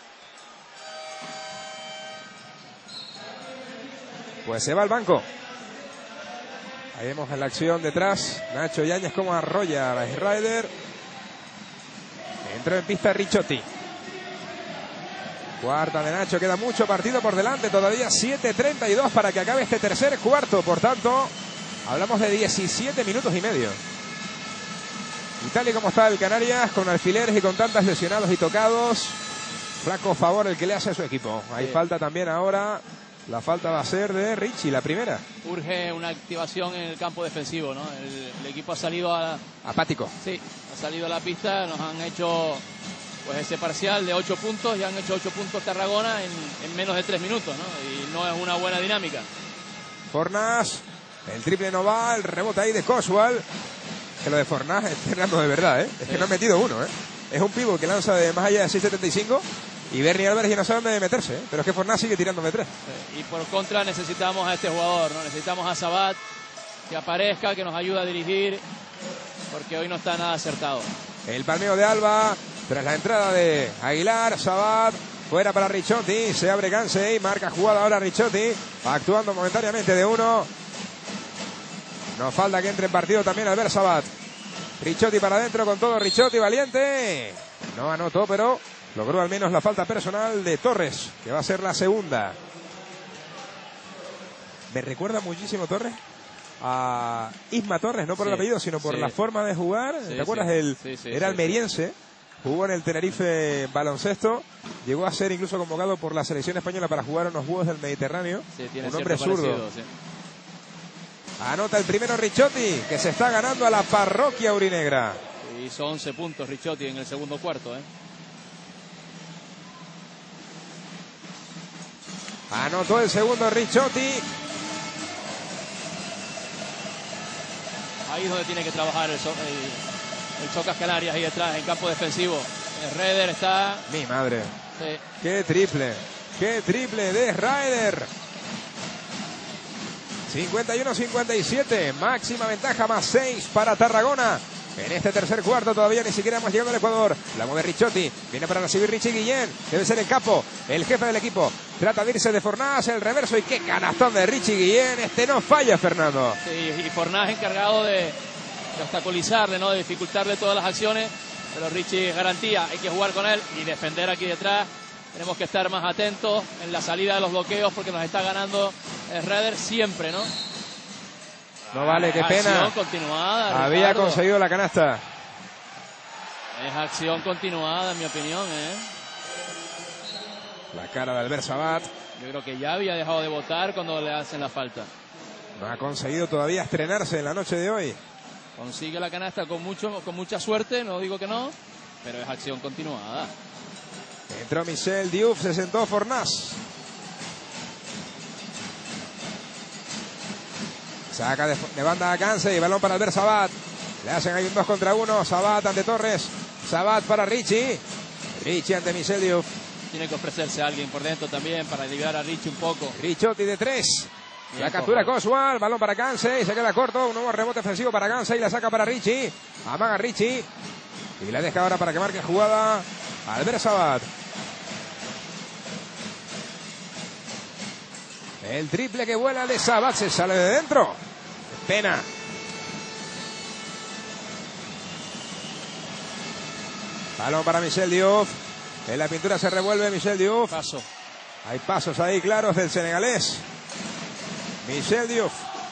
A: Pues se va al banco. Ahí vemos en la acción detrás Nacho Yáñez como arrolla a Schrader. Entró en pista Ricciotti. Cuarta de Nacho, queda mucho partido por delante, todavía 7:32 para que acabe este tercer cuarto. Por tanto, hablamos de 17 minutos y medio. Y tal y como está el Canarias, con alfileres y con tantos lesionados y tocados, flaco favor el que le hace a su equipo. Hay falta también ahora, la falta va a ser de Richie, la primera.
B: Urge una activación en el campo defensivo, ¿no? El equipo ha salido
A: apático.
B: Sí, ha salido a la pista, nos han hecho pues ese parcial de 8 puntos, y han hecho 8 puntos Tarragona en menos de 3 minutos, ¿no? Y no es una buena dinámica.
A: Fornás, el triple no va, el rebote ahí de Coswell. Que lo de Fornás es Fernando de verdad, ¿eh? Es que no ha metido uno, ¿eh? Es un pívot que lanza de más allá de 6.75 y Bernie Álvarez ya no sabe dónde meterse, ¿eh? Pero es que Fornás sigue tirando de 3.
B: Y por contra necesitamos a este jugador, ¿no? Necesitamos a Sabat, que aparezca, que nos ayude a dirigir, porque hoy no está nada acertado.
A: El palmeo de Alba, tras la entrada de Aguilar, Sabat, fuera para Ricciotti, se abre Cansey, marca jugada ahora Ricciotti, actuando momentáneamente de uno. Nos falta que entre en partido también Albert Sabat. Ricciotti para adentro con todo, Ricciotti valiente. No anotó, pero logró al menos la falta personal de Torres, que va a ser la segunda. Me recuerda muchísimo Torres a Isma Torres, no por el apellido, sino por la forma de jugar. ¿Te acuerdas? Era almeriense, jugó en el Tenerife baloncesto, llegó a ser incluso convocado por la selección española para jugar unos Juegos del Mediterráneo.
B: Un
A: hombre zurdo. Anota el primero Ricciotti, que se está ganando a la parroquia aurinegra.
B: Hizo 11 puntos Ricciotti en el segundo cuarto,
A: Anotó el segundo Ricciotti.
B: Ahí es donde tiene que trabajar el Chocas Canarias, ahí detrás, en campo defensivo. Schrader está...
A: Mi madre.
B: Sí.
A: Qué triple de Schrader. 51-57, máxima ventaja, más 6 para Tarragona. En este tercer cuarto todavía ni siquiera hemos llegado al Ecuador. La mueve Ricciotti, viene para recibir Richie Guillén. Debe ser el capo, el jefe del equipo. Trata de irse de Fornás, el reverso, y qué canastón de Richie Guillén. Este no falla, Fernando.
B: Sí, y Fornás encargado de obstaculizarle, ¿no? De dificultarle todas las acciones. Pero Richie es garantía, hay que jugar con él y defender aquí detrás. Tenemos que estar más atentos en la salida de los bloqueos, porque nos está ganando Schrader siempre, ¿no?
A: No vale, qué pena.
B: Continuada,
A: había
B: Ricardo
A: conseguido la canasta.
B: Es acción continuada, en mi opinión,
A: La cara de Albert Sabat.
B: Yo creo que ya había dejado de votar cuando le hacen la falta.
A: No ha conseguido todavía estrenarse en la noche de hoy.
B: Consigue la canasta con mucha suerte, no digo que no, pero es acción continuada.
A: Entró Michel Diouf, se sentó Fornás. Saca de banda a Cansey, balón para Albert Sabat. Le hacen ahí un 2 contra 1. Sabat ante Torres. Sabat para Richie. Richie ante Michel Diouf.
B: Tiene que ofrecerse a alguien por dentro también para liberar a Richie un poco.
A: Ricciotti de 3. La captura Coswell, balón para Gansey, se queda corto, un nuevo rebote ofensivo para Gansey, la saca para Richie, amaga Richie y la deja ahora para que marque jugada Albert Sabat. El triple que vuela de Sabat se sale de dentro. Pena. Balón para Michel Diouf. En la pintura se revuelve Michel Diouf.
B: Paso.
A: Hay pasos ahí claros del senegalés. Michel Diouf.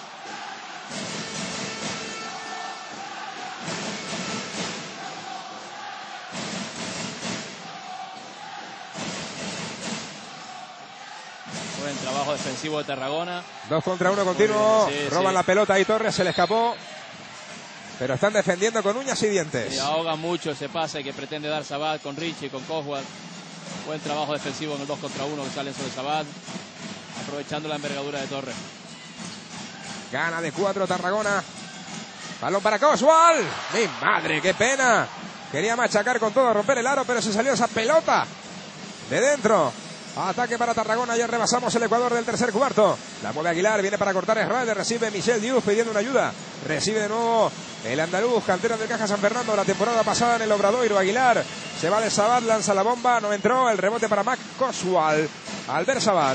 B: Buen trabajo defensivo de Tarragona.
A: 2 contra 1 continuo.
B: Sí,
A: roban la pelota ahí Torres, se le escapó. Pero están defendiendo con uñas y dientes.
B: Y ahoga mucho ese pase que pretende dar Sabat con Richie, con Coswell. Buen trabajo defensivo en el 2 contra 1 que salen sobre Sabat, aprovechando la envergadura de Torres.
A: Gana de 4 Tarragona. Balón para Coswell. ¡Mi madre, qué pena! Quería machacar con todo, romper el aro, pero se salió esa pelota de dentro. Ataque para Tarragona, ya rebasamos el Ecuador del tercer cuarto. La mueve Aguilar, viene para cortar Herrera, recibe Michel Diouf pidiendo una ayuda. Recibe de nuevo el andaluz, cantera del Caja San Fernando, la temporada pasada en el Obradoiro. Aguilar se va de Sabat, lanza la bomba, no entró, el rebote para Mac Coswell. Albert Sabat.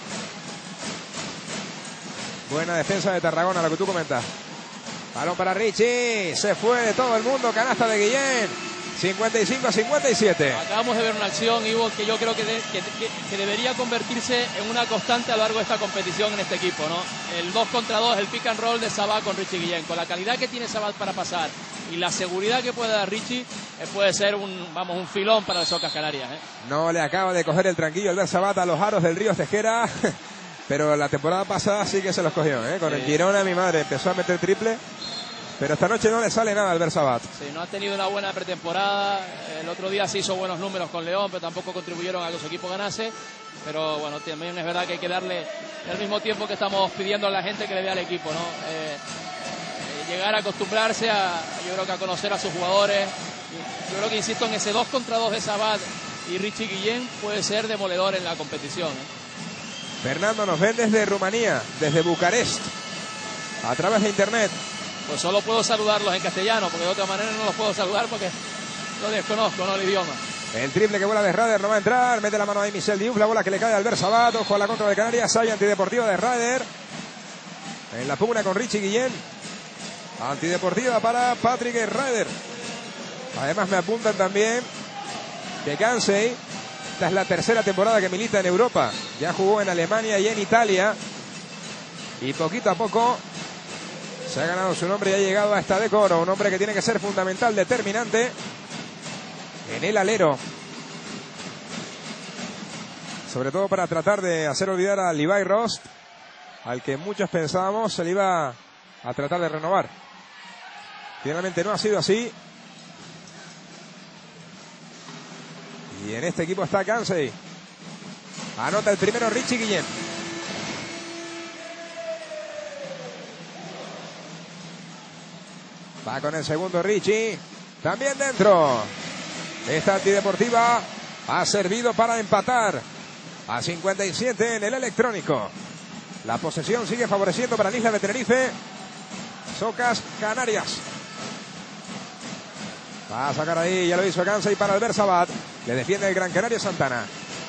A: Buena defensa de Tarragona, lo que tú comentas. Balón para Richie, se fue de todo el mundo, canasta de Guillén. 55-57.
B: Acabamos de ver una acción, Ivo, que yo creo que debería convertirse en una constante a lo largo de esta competición en este equipo, ¿no? El 2 contra 2, el pick and roll de Sabat con Richie Guillén. Con la calidad que tiene Sabat para pasar y la seguridad que puede dar Richie, puede ser un filón para las Socas Canarias.
A: No le acaba de coger el tranquillo Albert Sabat a los aros del Río Tejera, pero la temporada pasada sí que se los cogió, ¿eh? Con el Girona, mi madre, empezó a meter triple. Pero esta noche no le sale nada al Albert Sabat.
B: Sí, no ha tenido una buena pretemporada. El otro día se hizo buenos números con León, pero tampoco contribuyeron a que su equipo ganase. Pero bueno, también es verdad que hay que darle al mismo tiempo que estamos pidiendo a la gente que le vea al equipo, ¿no? Llegar a acostumbrarse yo creo que a conocer a sus jugadores. Yo creo que, insisto, en ese 2 contra 2 de Sabat y Richie Guillén puede ser demoledor en la competición.
A: Fernando, nos ven desde Rumanía, desde Bucarest, a través de internet.
B: Pues solo puedo saludarlos en castellano, porque de otra manera no los puedo saludar porque lo desconozco, ¿no? El idioma.
A: El triple que vuela de Rader no va a entrar, mete la mano ahí Michel Diouf, la bola que le cae a Albert Sabat, ojo a la contra de Canarias, hay antideportiva de Rader. En la pugna con Richie Guillén. Antideportiva para Patrick Rader. Además me apuntan también que Gansey, esta es la tercera temporada que milita en Europa, ya jugó en Alemania y en Italia, y poquito a poco se ha ganado su nombre y ha llegado a esta decoro. Un hombre que tiene que ser fundamental, determinante en el alero. Sobre todo para tratar de hacer olvidar a Levi Rost, al que muchos pensábamos se le iba a tratar de renovar. Finalmente no ha sido así. Y en este equipo está Gansey. Anota el primero Richie Guillén. Va con el segundo Richie. También dentro. Esta antideportiva ha servido para empatar a 57 en el electrónico. La posesión sigue favoreciendo para la isla de Tenerife. Socas Canarias. Va a sacar ahí, ya lo hizo Gansey para Albert Sabat. Le defiende el Gran Canario Santana.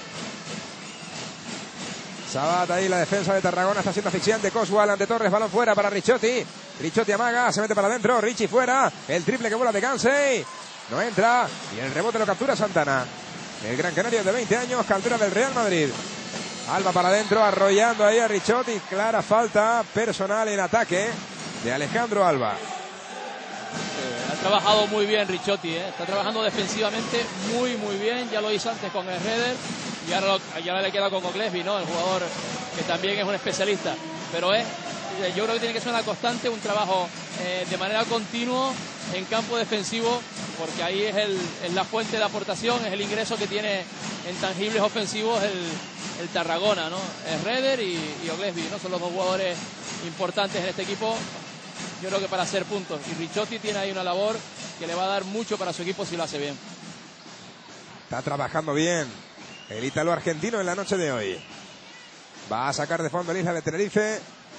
A: Sabat ahí, la defensa de Tarragona está siendo asfixiante. Coswell ante Torres, balón fuera para Ricciotti. Ricciotti amaga, se mete para adentro, Richie fuera. El triple que vuela de Gansey. No entra y el rebote lo captura Santana. El Gran Canario de 20 años, cantera del Real Madrid. Alba para adentro, arrollando ahí a Ricciotti. Clara falta personal en ataque de Alejandro Alba.
B: Ha trabajado muy bien Ricciotti, está trabajando defensivamente muy bien. Ya lo hizo antes con el Herrera y ahora le queda con Oglesby, ¿no? El jugador que también es un especialista. Pero yo creo que tiene que ser una constante, un trabajo de manera continua en campo defensivo, porque ahí es la fuente de aportación, es el ingreso que tiene en tangibles ofensivos el Tarragona, ¿no? Herrera y Oglesby, ¿no? Son los dos jugadores importantes en este equipo, yo creo que para hacer puntos. Y Ricciotti tiene ahí una labor que le va a dar mucho para su equipo si lo hace bien.
A: Está trabajando bien el ítalo argentino en la noche de hoy. Va a sacar de fondo el isla de Tenerife.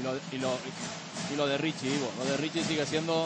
B: Y lo de Richie, Ivo. Lo de Richie sigue siendo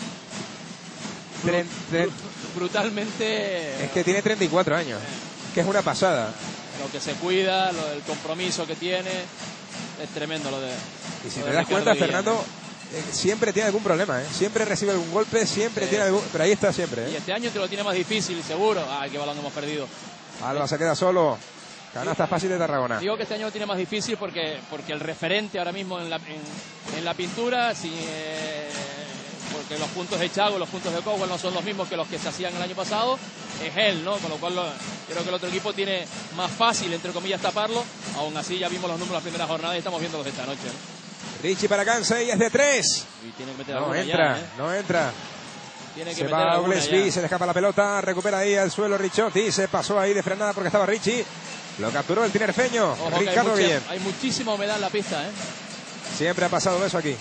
B: brutalmente...
A: Es que tiene 34 años, que es una pasada.
B: Lo que se cuida, el compromiso que tiene, es tremendo lo de...
A: Y si te das cuenta, Guillén, Fernando, siempre tiene algún problema, ¿eh? Siempre recibe algún golpe, siempre tiene algún... Pero ahí está siempre, ¿eh?
B: Y este año te lo tiene más difícil, seguro. ¡Ay, qué balón hemos perdido!
A: Alba se queda solo. Canasta fácil de Tarragona.
B: Digo que este año lo tiene más difícil porque el referente ahora mismo en la pintura, porque los puntos de Chago, los puntos de Cowell no son los mismos que los que se hacían el año pasado, es él, ¿no? Con lo cual creo que el otro equipo tiene más fácil, entre comillas, taparlo. Aún así ya vimos los números de la primera jornada y estamos viendo los de esta noche, ¿no?
A: Richie para Gansey, es de 3.
B: Y tiene que meter
A: no entra,
B: ya, ¿eh?
A: No entra.
B: Tiene que
A: se
B: meter
A: va Oglesby, se le escapa la pelota, recupera ahí al suelo Ricciotti, se pasó ahí de frenada porque estaba Richie. Lo capturó el tinerfeño,
B: Ojo,
A: Ricardo Guillén.
B: Hay muchísima humedad en la pista, ¿eh?
A: Siempre ha pasado eso aquí.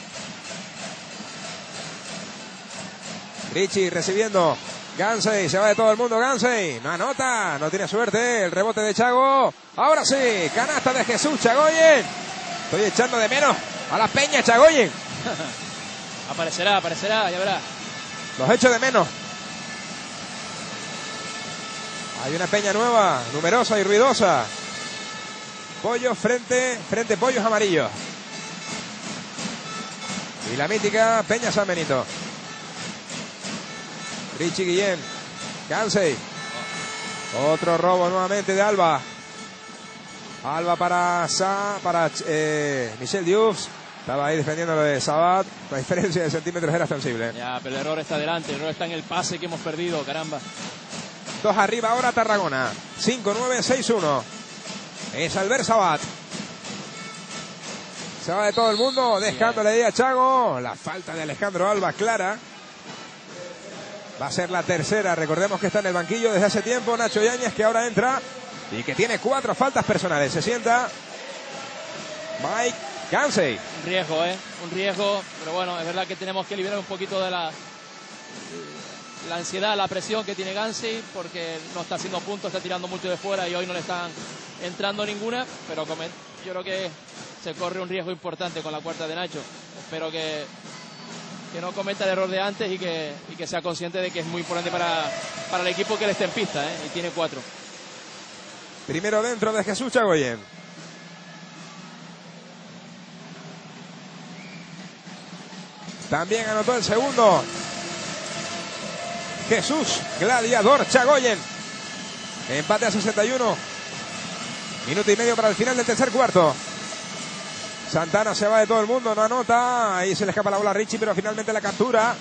A: Richie recibiendo. Gansey, se va de todo el mundo Gansey. No anota, no tiene suerte. El rebote de Chago. Ahora sí, canasta de Jesús Chagoyen. Estoy echando de menos a la Peña Chagoyen.
B: Aparecerá, ya verá.
A: Los echo de menos. Hay una Peña nueva, numerosa y ruidosa. Pollos frente pollos amarillos. Y la mítica Peña San Benito. Richie Guillén. Gansey. Otro robo nuevamente de Alba. Alba para Michel Diouf. Estaba ahí defendiendo lo de Sabat. La diferencia de centímetros era sensible.
B: Ya, pero el error está delante. El error está en el pase que hemos perdido, caramba.
A: 2 arriba ahora Tarragona. 5-9, 6-1. Es Albert Sabat. Se va de todo el mundo, dejándole ahí a Chago. La falta de Alejandro Alba, clara. Va a ser la tercera. Recordemos que está en el banquillo desde hace tiempo Nacho Yáñez, que ahora entra y que tiene 4 faltas personales. Se sienta Mike Gansey.
B: Un riesgo, un riesgo. Pero bueno, es verdad que tenemos que liberar un poquito de la ansiedad, la presión que tiene Gansey, porque no está haciendo puntos, está tirando mucho de fuera y hoy no le están entrando ninguna. Pero yo creo que se corre un riesgo importante con la cuarta de Nacho. Espero que no cometa el error de antes y que sea consciente de que es muy importante para el equipo que él esté en pista, y tiene 4.
A: Primero dentro de Jesús Chagoyen. También anotó el segundo Jesús Gladiador Chagoyen. Empate a 61. Minuto y medio para el final del tercer cuarto. Santana se va de todo el mundo, no anota. Ahí se le escapa la bola a Richie, pero finalmente la captura.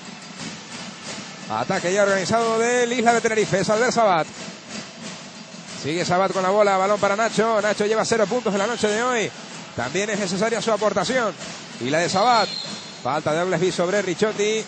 A: Ataque ya organizado del Isla de Tenerife. Es Albert Sabat. Sigue Sabat con la bola. Balón para Nacho. Nacho lleva 0 puntos en la noche de hoy. También es necesaria su aportación. Y la de Sabat. Falta de Oglesby sobre Ricciotti.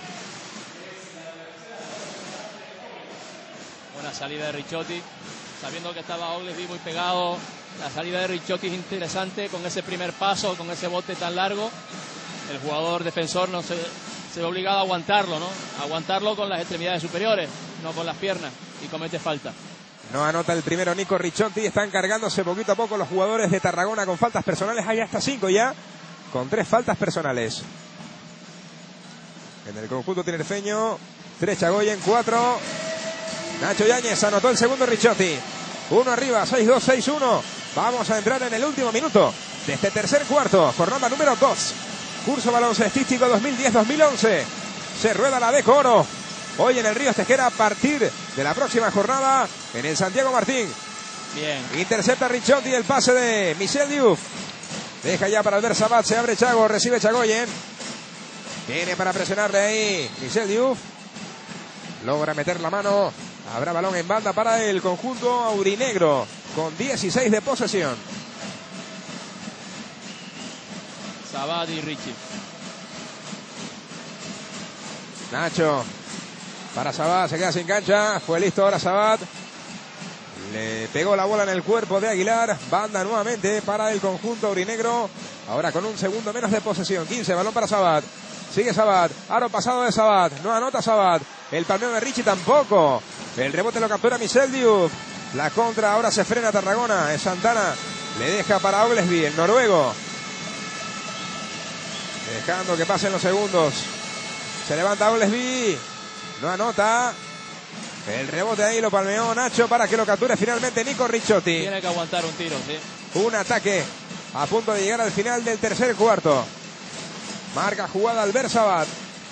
B: Buena salida de Ricciotti. Sabiendo que estaba Oglesby muy pegado. La salida de Ricciotti es interesante con ese primer paso, con ese bote tan largo. El jugador defensor no se ve obligado a aguantarlo, ¿no? Aguantarlo con las extremidades superiores, no con las piernas, y comete falta.
A: No anota el primero Nico Ricciotti. Están cargándose poquito a poco los jugadores de Tarragona con faltas personales. Hay hasta 5 ya, con 3 faltas personales. En el conjunto tinerfeño, 3 Chagoyen, 4 Nacho Yáñez. Anotó el segundo Ricciotti. 1 arriba, 6-2, 6-1. Vamos a entrar en el último minuto de este tercer cuarto. Jornada número 2. Curso baloncestístico 2010-2011. Se rueda la Deco Oro. Hoy en el Ríos Tejera a partir de la próxima jornada en el Santiago Martín.
B: Bien.
A: Intercepta Ricciotti el pase de Michel Diouf. Deja ya para Albert Sabat. Se abre Chago. Recibe Chagoyen. Viene para presionarle ahí Michel Diouf. Logra meter la mano. Habrá balón en banda para el conjunto aurinegro con 16 de posesión.
B: Sabat y Richie.
A: Nacho para Sabat, se queda sin cancha. Fue listo ahora Sabat. Le pegó la bola en el cuerpo de Aguilar. Banda nuevamente para el conjunto aurinegro. Ahora con un segundo menos de posesión. 15, balón para Sabat. Sigue Sabat. Aro pasado de Sabat. No anota Sabat. El palmeo de Richie tampoco. El rebote lo captura Michel Diouf. La contra ahora se frena Tarragona. Es Santana. Le deja para Oglesby, el noruego. Dejando que pasen los segundos. Se levanta Oglesby. No anota. El rebote ahí lo palmeó Nacho para que lo capture finalmente Nico Ricciotti.
B: Tiene que aguantar un tiro, sí.
A: Un ataque a punto de llegar al final del tercer cuarto. Marca jugada Albert Sabat.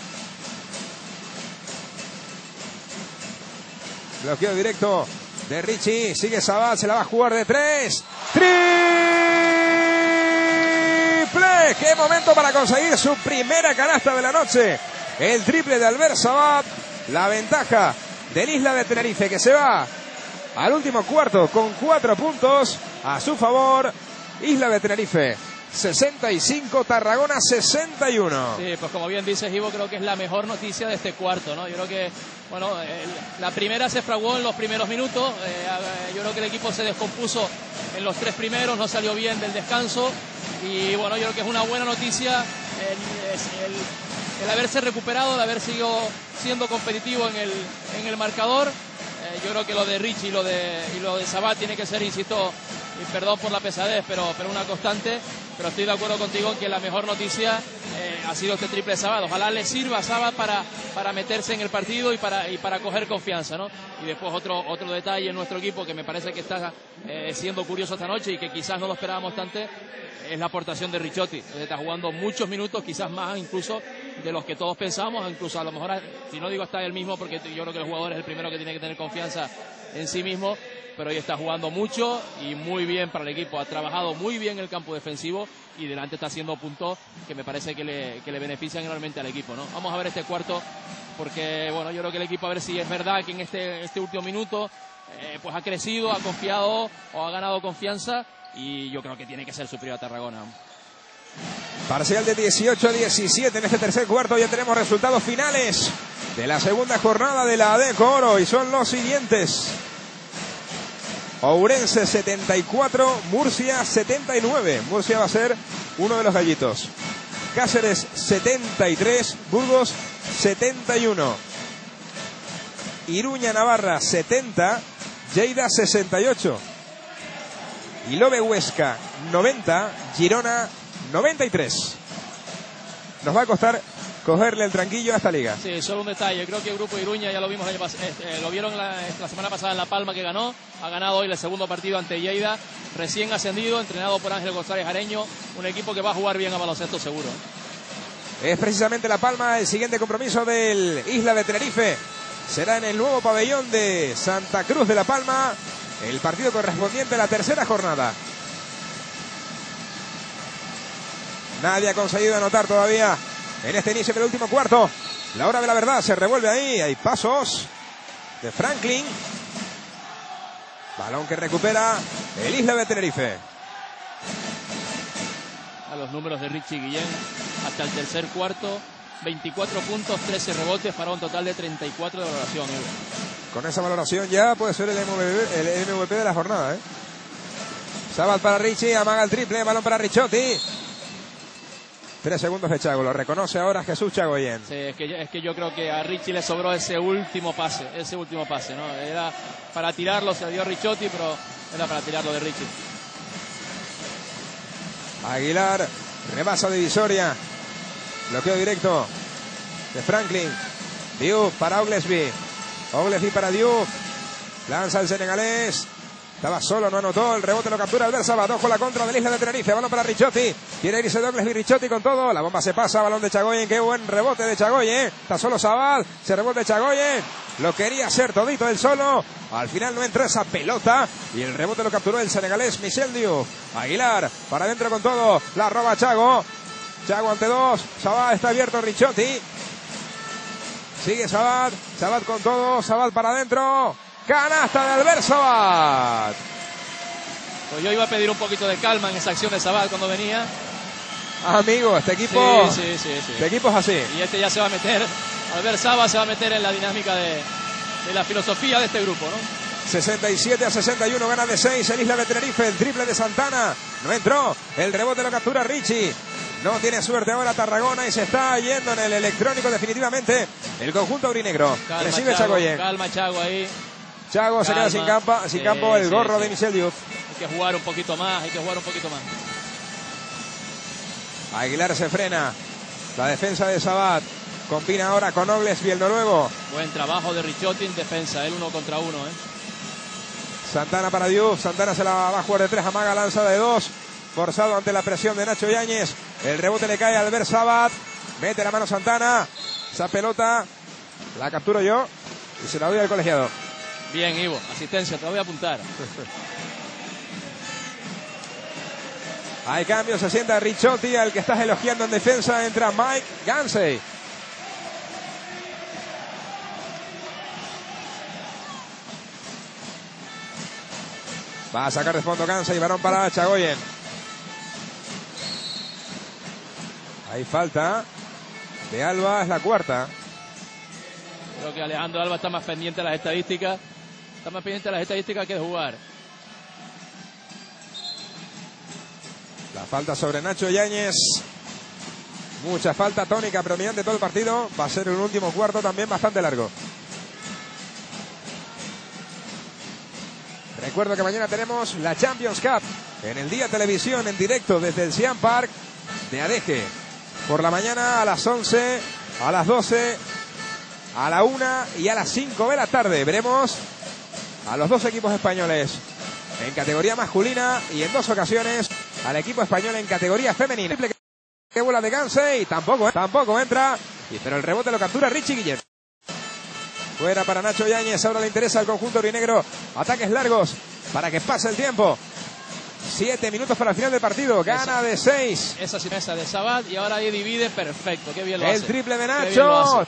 A: Bloqueo directo de Richie. Sigue Sabat, se la va a jugar de 3. ¡Triple! ¡Qué momento para conseguir su primera canasta de la noche! El triple de Albert Sabat. La ventaja del Isla de Tenerife, que se va al último cuarto con 4 puntos a su favor. Isla de Tenerife 65, Tarragona 61.
B: Sí, pues como bien dices, Ivo, creo que es la mejor noticia de este cuarto, ¿no? Yo creo que, bueno, la primera se fraguó en los primeros minutos. Yo creo que el equipo se descompuso en los 3 primeros, no salió bien del descanso. Y bueno, yo creo que es una buena noticia el haberse recuperado, de haber seguido siendo competitivo en el marcador. Yo creo que lo de Richie y lo de Sabat tiene que ser, insisto, y perdón por la pesadez, pero una constante. Pero estoy de acuerdo contigo en que la mejor noticia ha sido este triple de Sabat. Ojalá le sirva a Sabat para meterse en el partido y para coger confianza, ¿no? Y después otro detalle en nuestro equipo que me parece que está siendo curioso esta noche y que quizás no lo esperábamos tanto, es la aportación de Ricciotti. Está jugando muchos minutos, quizás más incluso de los que todos pensamos, incluso a lo mejor, si no digo hasta él mismo, porque yo creo que el jugador es el primero que tiene que tener confianza en sí mismo, pero hoy está jugando mucho y muy bien para el equipo. Ha trabajado muy bien el campo defensivo y delante está haciendo puntos que me parece que le benefician enormemente al equipo, ¿no? Vamos a ver este cuarto, porque bueno, yo creo que el equipo, a ver si es verdad que en este último minuto pues ha crecido, ha confiado o ha ganado confianza, y yo creo que tiene que ser superior a Tarragona.
A: Parcial de 18-17 en este tercer cuarto. Ya tenemos resultados finales de la segunda jornada de la ADECO Oro, y son los siguientes: Ourense 74, Murcia 79. Murcia va a ser uno de los gallitos. Cáceres 73, Burgos 71. Iruña Navarra 70, Lleida 68. Ilobe Huesca 90, Girona 93. Nos va a costar cogerle el tranquillo a esta liga.
B: Sí, solo un detalle. Creo que el grupo Iruña ya lo vimos lo vieron la semana pasada en La Palma, que ganó. Ha ganado hoy el segundo partido ante Lleida, recién ascendido, entrenado por Ángel González Areño. Un equipo que va a jugar bien a baloncesto seguro.
A: Es precisamente La Palma el siguiente compromiso del Isla de Tenerife. Será en el nuevo pabellón de Santa Cruz de La Palma, el partido correspondiente a la tercera jornada. Nadie ha conseguido anotar todavía en este inicio del último cuarto. La hora de la verdad se revuelve ahí. Hay pasos de Franklin. Balón que recupera el Isla de Tenerife.
B: A los números de Richie Guillén hasta el tercer cuarto: 24 puntos, 13 rebotes para un total de 34 de valoración.
A: Con esa valoración ya puede ser el MVP de la jornada, ¿eh? Sabat para Richie, amaga el triple, balón para Ricciotti. 3 segundos de Chago, lo reconoce ahora Jesús Chagoyen.
B: Sí, es que yo creo que a Richie le sobró ese último pase, ¿no? Era para tirarlo, se dio Ricciotti, pero era para tirarlo de Richie.
A: Aguilar, rebasa divisoria. Bloqueo directo de Franklin. Diouf para Oglesby. Oglesby para Diouf. Lanza el senegalés. Estaba solo, no anotó. El rebote lo captura Albert Sabat. Ojo la contra del Isla de Tenerife. Balón para Ricciotti. Quiere irse de Oglesby. Ricciotti con todo. La bomba se pasa. Balón de Chagoyen. Qué buen rebote de Chagoyen. Está solo Sabat. Se rebote Chagoyen. Lo quería hacer todito él solo. Al final no entró esa pelota. Y el rebote lo capturó el senegalés Michel Diouf. Aguilar para adentro con todo. La roba Chago. Chago ante 2. Sabat está abierto. Ricciotti. Sigue Sabat. Sabat con todo. Sabat para adentro. Canasta de Albert Sabat.
B: Pues yo iba a pedir un poquito de calma en esa acción de Sabat cuando venía.
A: Amigo, este equipo.
B: Sí.
A: Este equipo es así.
B: Y este ya se va a meter. Albert Sabat se va a meter en la dinámica de la filosofía de este grupo, ¿no?
A: 67-61, gana de 6 el Isla de Tenerife. El triple de Santana. No entró. El rebote lo captura Richie. No tiene suerte ahora Tarragona y se está yendo en el electrónico definitivamente el conjunto aurinegro. Recibe Chagoyen.
B: Calma, Chago ahí.
A: Chago se queda sin campo el gorro de Michel Diouf.
B: Hay que jugar un poquito más,
A: Aguilar se frena. La defensa de Sabat. Combina ahora con Oglesby, el noruego.
B: Buen trabajo de Ricciotti en defensa, él 1 contra 1.
A: Santana para Diouf. Santana se la va a jugar de 3, amaga lanza de 2. Forzado ante la presión de Nacho Yáñez. El rebote le cae a Albert Sabat. Mete la mano Santana. Esa pelota la capturo yo y se la doy al colegiado.
B: Bien, Ivo, asistencia, te la voy a apuntar.
A: Hay cambio, se sienta Ricciotti, al que estás elogiando en defensa. Entra Mike Gansey. Va a sacar de fondo Gansey, balón para Chagoyen. Hay falta de Alba, es la cuarta.
B: Creo que Alejandro Alba está más pendiente de las estadísticas. Está más pendiente de las estadísticas que de jugar.
A: La falta sobre Nacho Yáñez. Mucha falta tónica, predominante todo el partido. Va a ser un último cuarto también bastante largo. Recuerdo que mañana tenemos la Champions Cup en el Día Televisión en directo desde el Siam Park de Adeje. Por la mañana a las 11, a las 12, a la 1 y a las 5 de la tarde. Veremos a los dos equipos españoles en categoría masculina y en 2 ocasiones al equipo español en categoría femenina. Que bola de Gansey, tampoco entra, pero el rebote lo captura Richie Guillén. Fuera para Nacho Yáñez, ahora le interesa al conjunto aurinegro. Ataques largos para que pase el tiempo. 7 minutos para el final del partido, gana de 6.
B: Esa mesa de Sabat y ahora ahí divide perfecto, qué bien lo hace.
A: El triple de Nacho,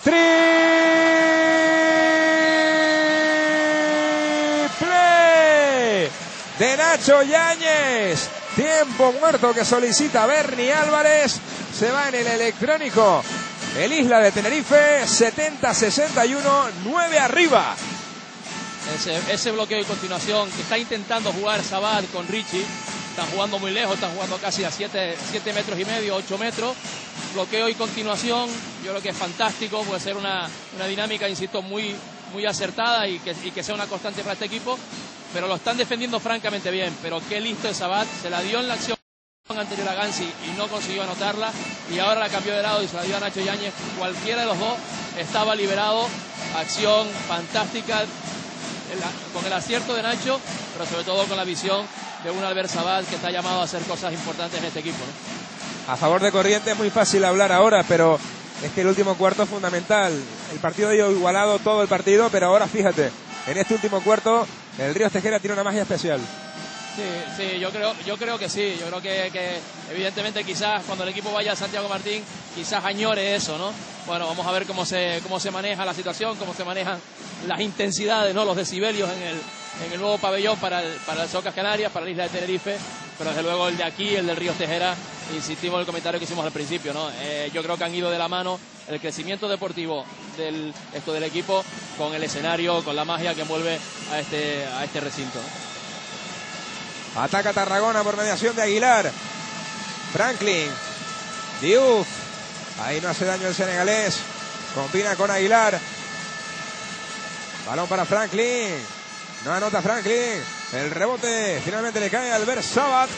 A: triple de Nacho Yáñez. Tiempo muerto que solicita Bernie Álvarez. Se va en el electrónico. El Isla de Tenerife, 70-61, 9 arriba.
B: Ese bloqueo y continuación que está intentando jugar Sabat con Richie. Están jugando muy lejos, están jugando casi a 7 metros y medio, 8 metros. Bloqueo y continuación, yo creo que es fantástico. Puede ser una dinámica, insisto, muy acertada y que sea una constante para este equipo. Pero lo están defendiendo francamente bien. Pero qué listo es Sabat, se la dio en la acción anterior a Gansey y no consiguió anotarla, y ahora la cambió de lado y se la dio a Nacho Yáñez. Cualquiera de los dos estaba liberado. Acción fantástica con el acierto de Nacho, pero sobre todo con la visión de un Albert Sabat que está llamado a hacer cosas importantes en este equipo, ¿no?
A: A favor de Corrientes es muy fácil hablar ahora, pero es que el último cuarto es fundamental. El partido ha ido igualado todo el partido, pero ahora fíjate, en este último cuarto el Ríos Tejera tiene una magia especial.
B: Sí, yo creo que sí. Yo creo que evidentemente quizás cuando el equipo vaya a Santiago Martín, quizás añore eso, ¿no? Bueno, vamos a ver cómo se maneja la situación, cómo se manejan las intensidades, ¿no? Los decibelios en el nuevo pabellón para las Ocas Canarias, para la isla de Tenerife, pero desde luego el de aquí, el del Ríos Tejera, insistimos en el comentario que hicimos al principio, ¿no? Yo creo que han ido de la mano el crecimiento deportivo del equipo con el escenario, con la magia que envuelve a este recinto, ¿no?
A: Ataca Tarragona por mediación de Aguilar. Franklin. Diouf. Ahí no hace daño el senegalés. Combina con Aguilar. Balón para Franklin. No anota Franklin. El rebote finalmente le cae a Albert Sabat,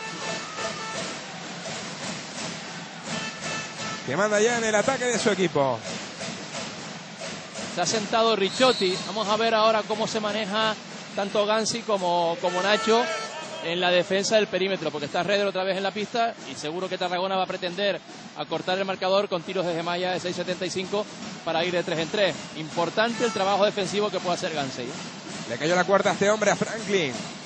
A: que manda ya en el ataque de su equipo.
B: Se ha sentado Ricciotti. Vamos a ver ahora cómo se maneja tanto Gansey como Nacho en la defensa del perímetro, porque está Redder otra vez en la pista y seguro que Tarragona va a pretender acortar el marcador con tiros desde malla de 6.75 para ir de 3 en 3. Importante el trabajo defensivo que puede hacer Gansey.
A: Le cayó la cuarta a este hombre, a Franklin.